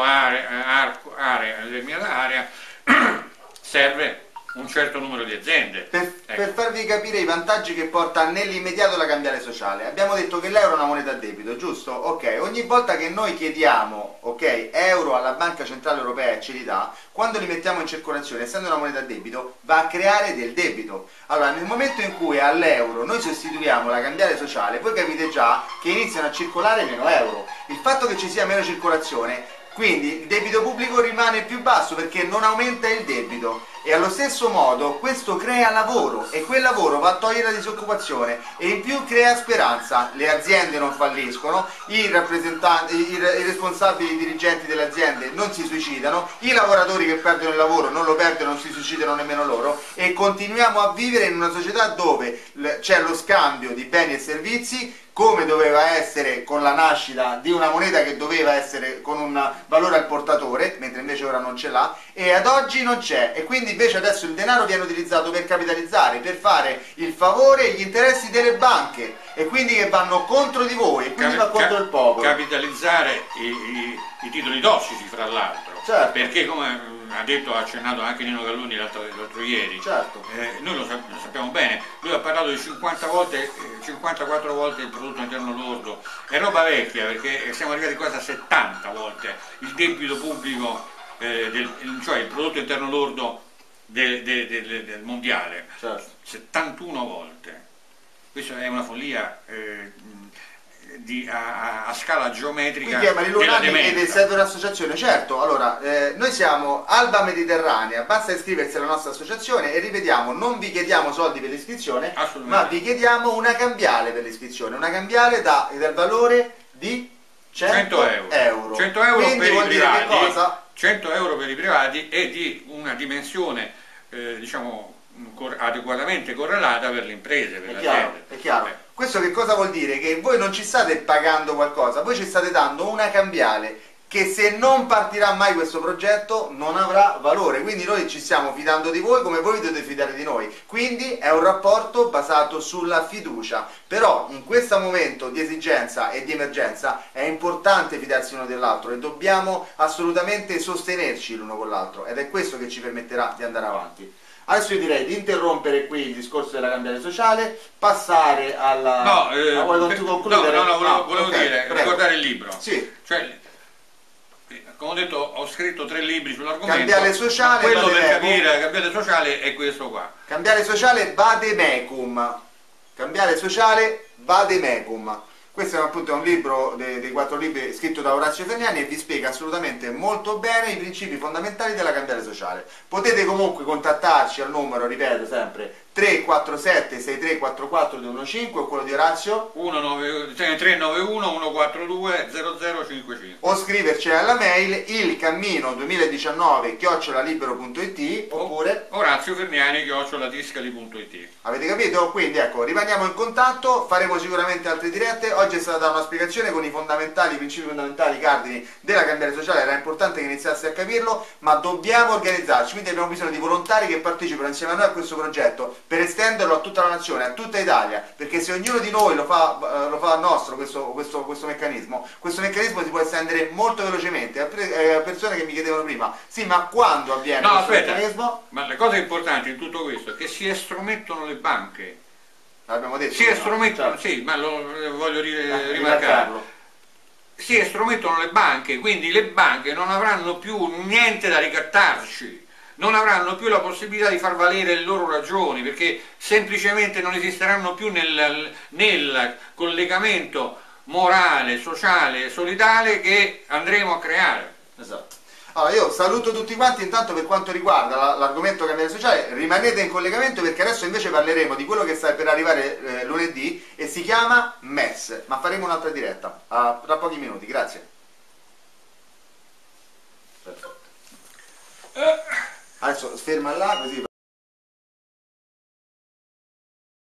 area serve un certo numero di aziende. Per farvi capire i vantaggi che porta nell'immediato la cambiale sociale, abbiamo detto che l'euro è una moneta a debito, giusto? Ok, ogni volta che noi chiediamo, ok, euro alla Banca Centrale Europea e ce li dà, quando li mettiamo in circolazione, essendo una moneta a debito, va a creare del debito. Allora, nel momento in cui all'euro noi sostituiamo la cambiale sociale, voi capite già che iniziano a circolare meno euro. Il fatto che ci sia meno circolazione, quindi il debito pubblico rimane più basso, perché non aumenta il debito, e allo stesso modo questo crea lavoro, e quel lavoro va a togliere la disoccupazione e in più crea speranza. Le aziende non falliscono, i responsabili, i dirigenti delle aziende non si suicidano, i lavoratori che perdono il lavoro non lo perdono, non si suicidano nemmeno loro, e continuiamo a vivere in una società dove c'è lo scambio di beni e servizi, come doveva essere con la nascita di una moneta che doveva essere con un valore al portatore, mentre invece ora non ce l'ha, e ad oggi non c'è, e quindi invece adesso il denaro viene utilizzato per capitalizzare, per fare il favore e gli interessi delle banche, e quindi che vanno contro di voi, e quindi va contro il popolo. Capitalizzare i titoli tossici, fra l'altro, certo, perché come ha accennato anche Nino Galloni l'altro ieri, certo, noi lo sappiamo bene, lui ha parlato di 50 volte, 54 volte il prodotto interno lordo, è roba vecchia, perché siamo arrivati quasi a 70 volte il debito pubblico, cioè il prodotto interno lordo del mondiale, certo, 71 volte. Questa è una follia a scala geometrica. Qui chiama Lilonani ed serve un'associazione. Certo, allora noi siamo Alba Mediterranea, basta iscriversi alla nostra associazione, e ripetiamo, non vi chiediamo soldi per l'iscrizione, ma vi chiediamo una cambiale per l'iscrizione, una cambiale del valore di 100 euro. 100 euro. Quindi per vuol i dire privati, che cosa? 100 euro per i privati, e di una dimensione diciamo adeguatamente correlata per le imprese, per le aziende. È chiaro. Questo che cosa vuol dire? Che voi non ci state pagando qualcosa, voi ci state dando una cambiale che, se non partirà mai questo progetto, non avrà valore. Quindi noi ci stiamo fidando di voi come voi vi dovete fidare di noi. Quindi è un rapporto basato sulla fiducia. Però in questo momento di esigenza e di emergenza è importante fidarsi uno dell'altro, e dobbiamo assolutamente sostenerci l'uno con l'altro, ed è questo che ci permetterà di andare avanti. Adesso io direi di interrompere qui il discorso della cambiale sociale, passare alla... volevo dire, ricordare il libro. Sì. Cioè, come ho detto, ho scritto 3 libri sull'argomento. Cambiale sociale, quello per capire la cambiale sociale è questo qua. Cambiale sociale vademecum. Cambiale sociale vademecum. Questo è appunto un libro dei 4 libri scritto da Orazio Ferniani e vi spiega assolutamente molto bene i principi fondamentali della cambiale sociale. Potete comunque contattarci al numero, ripeto sempre, 347 6344 215 o quello di Orazio 391 142 0055 o scriverci alla mail ilcammino2019@libero.it oppure Orazio Ferniani@tiscali.it. Avete capito? Quindi ecco, rimaniamo in contatto, faremo sicuramente altre dirette. Oggi è stata una spiegazione con i principi fondamentali, cardini della cambiale sociale. Era importante che iniziasse a capirlo, ma dobbiamo organizzarci, quindi abbiamo bisogno di volontari che partecipano insieme a noi a questo progetto per estenderlo a tutta la nazione, a tutta Italia, perché se ognuno di noi lo fa nostro questo meccanismo si può estendere molto velocemente. A persone che mi chiedevano prima, sì, ma quando avviene questo meccanismo? Ma le cose importanti in tutto questo è che si estromettono le banche. L'abbiamo detto. Si estromettono, certo. Sì, ma lo voglio rimarcarlo. Si estromettono le banche, quindi le banche non avranno più niente da ricattarci. Non avranno più la possibilità di far valere le loro ragioni, perché semplicemente non esisteranno più nel collegamento morale, sociale e solidale che andremo a creare. Esatto. Allora io saluto tutti quanti, intanto per quanto riguarda l'argomento cambiale sociale rimanete in collegamento perché adesso invece parleremo di quello che sta per arrivare lunedì e si chiama MES, ma faremo un'altra diretta tra pochi minuti, grazie. Perfetto. Adesso sferma là così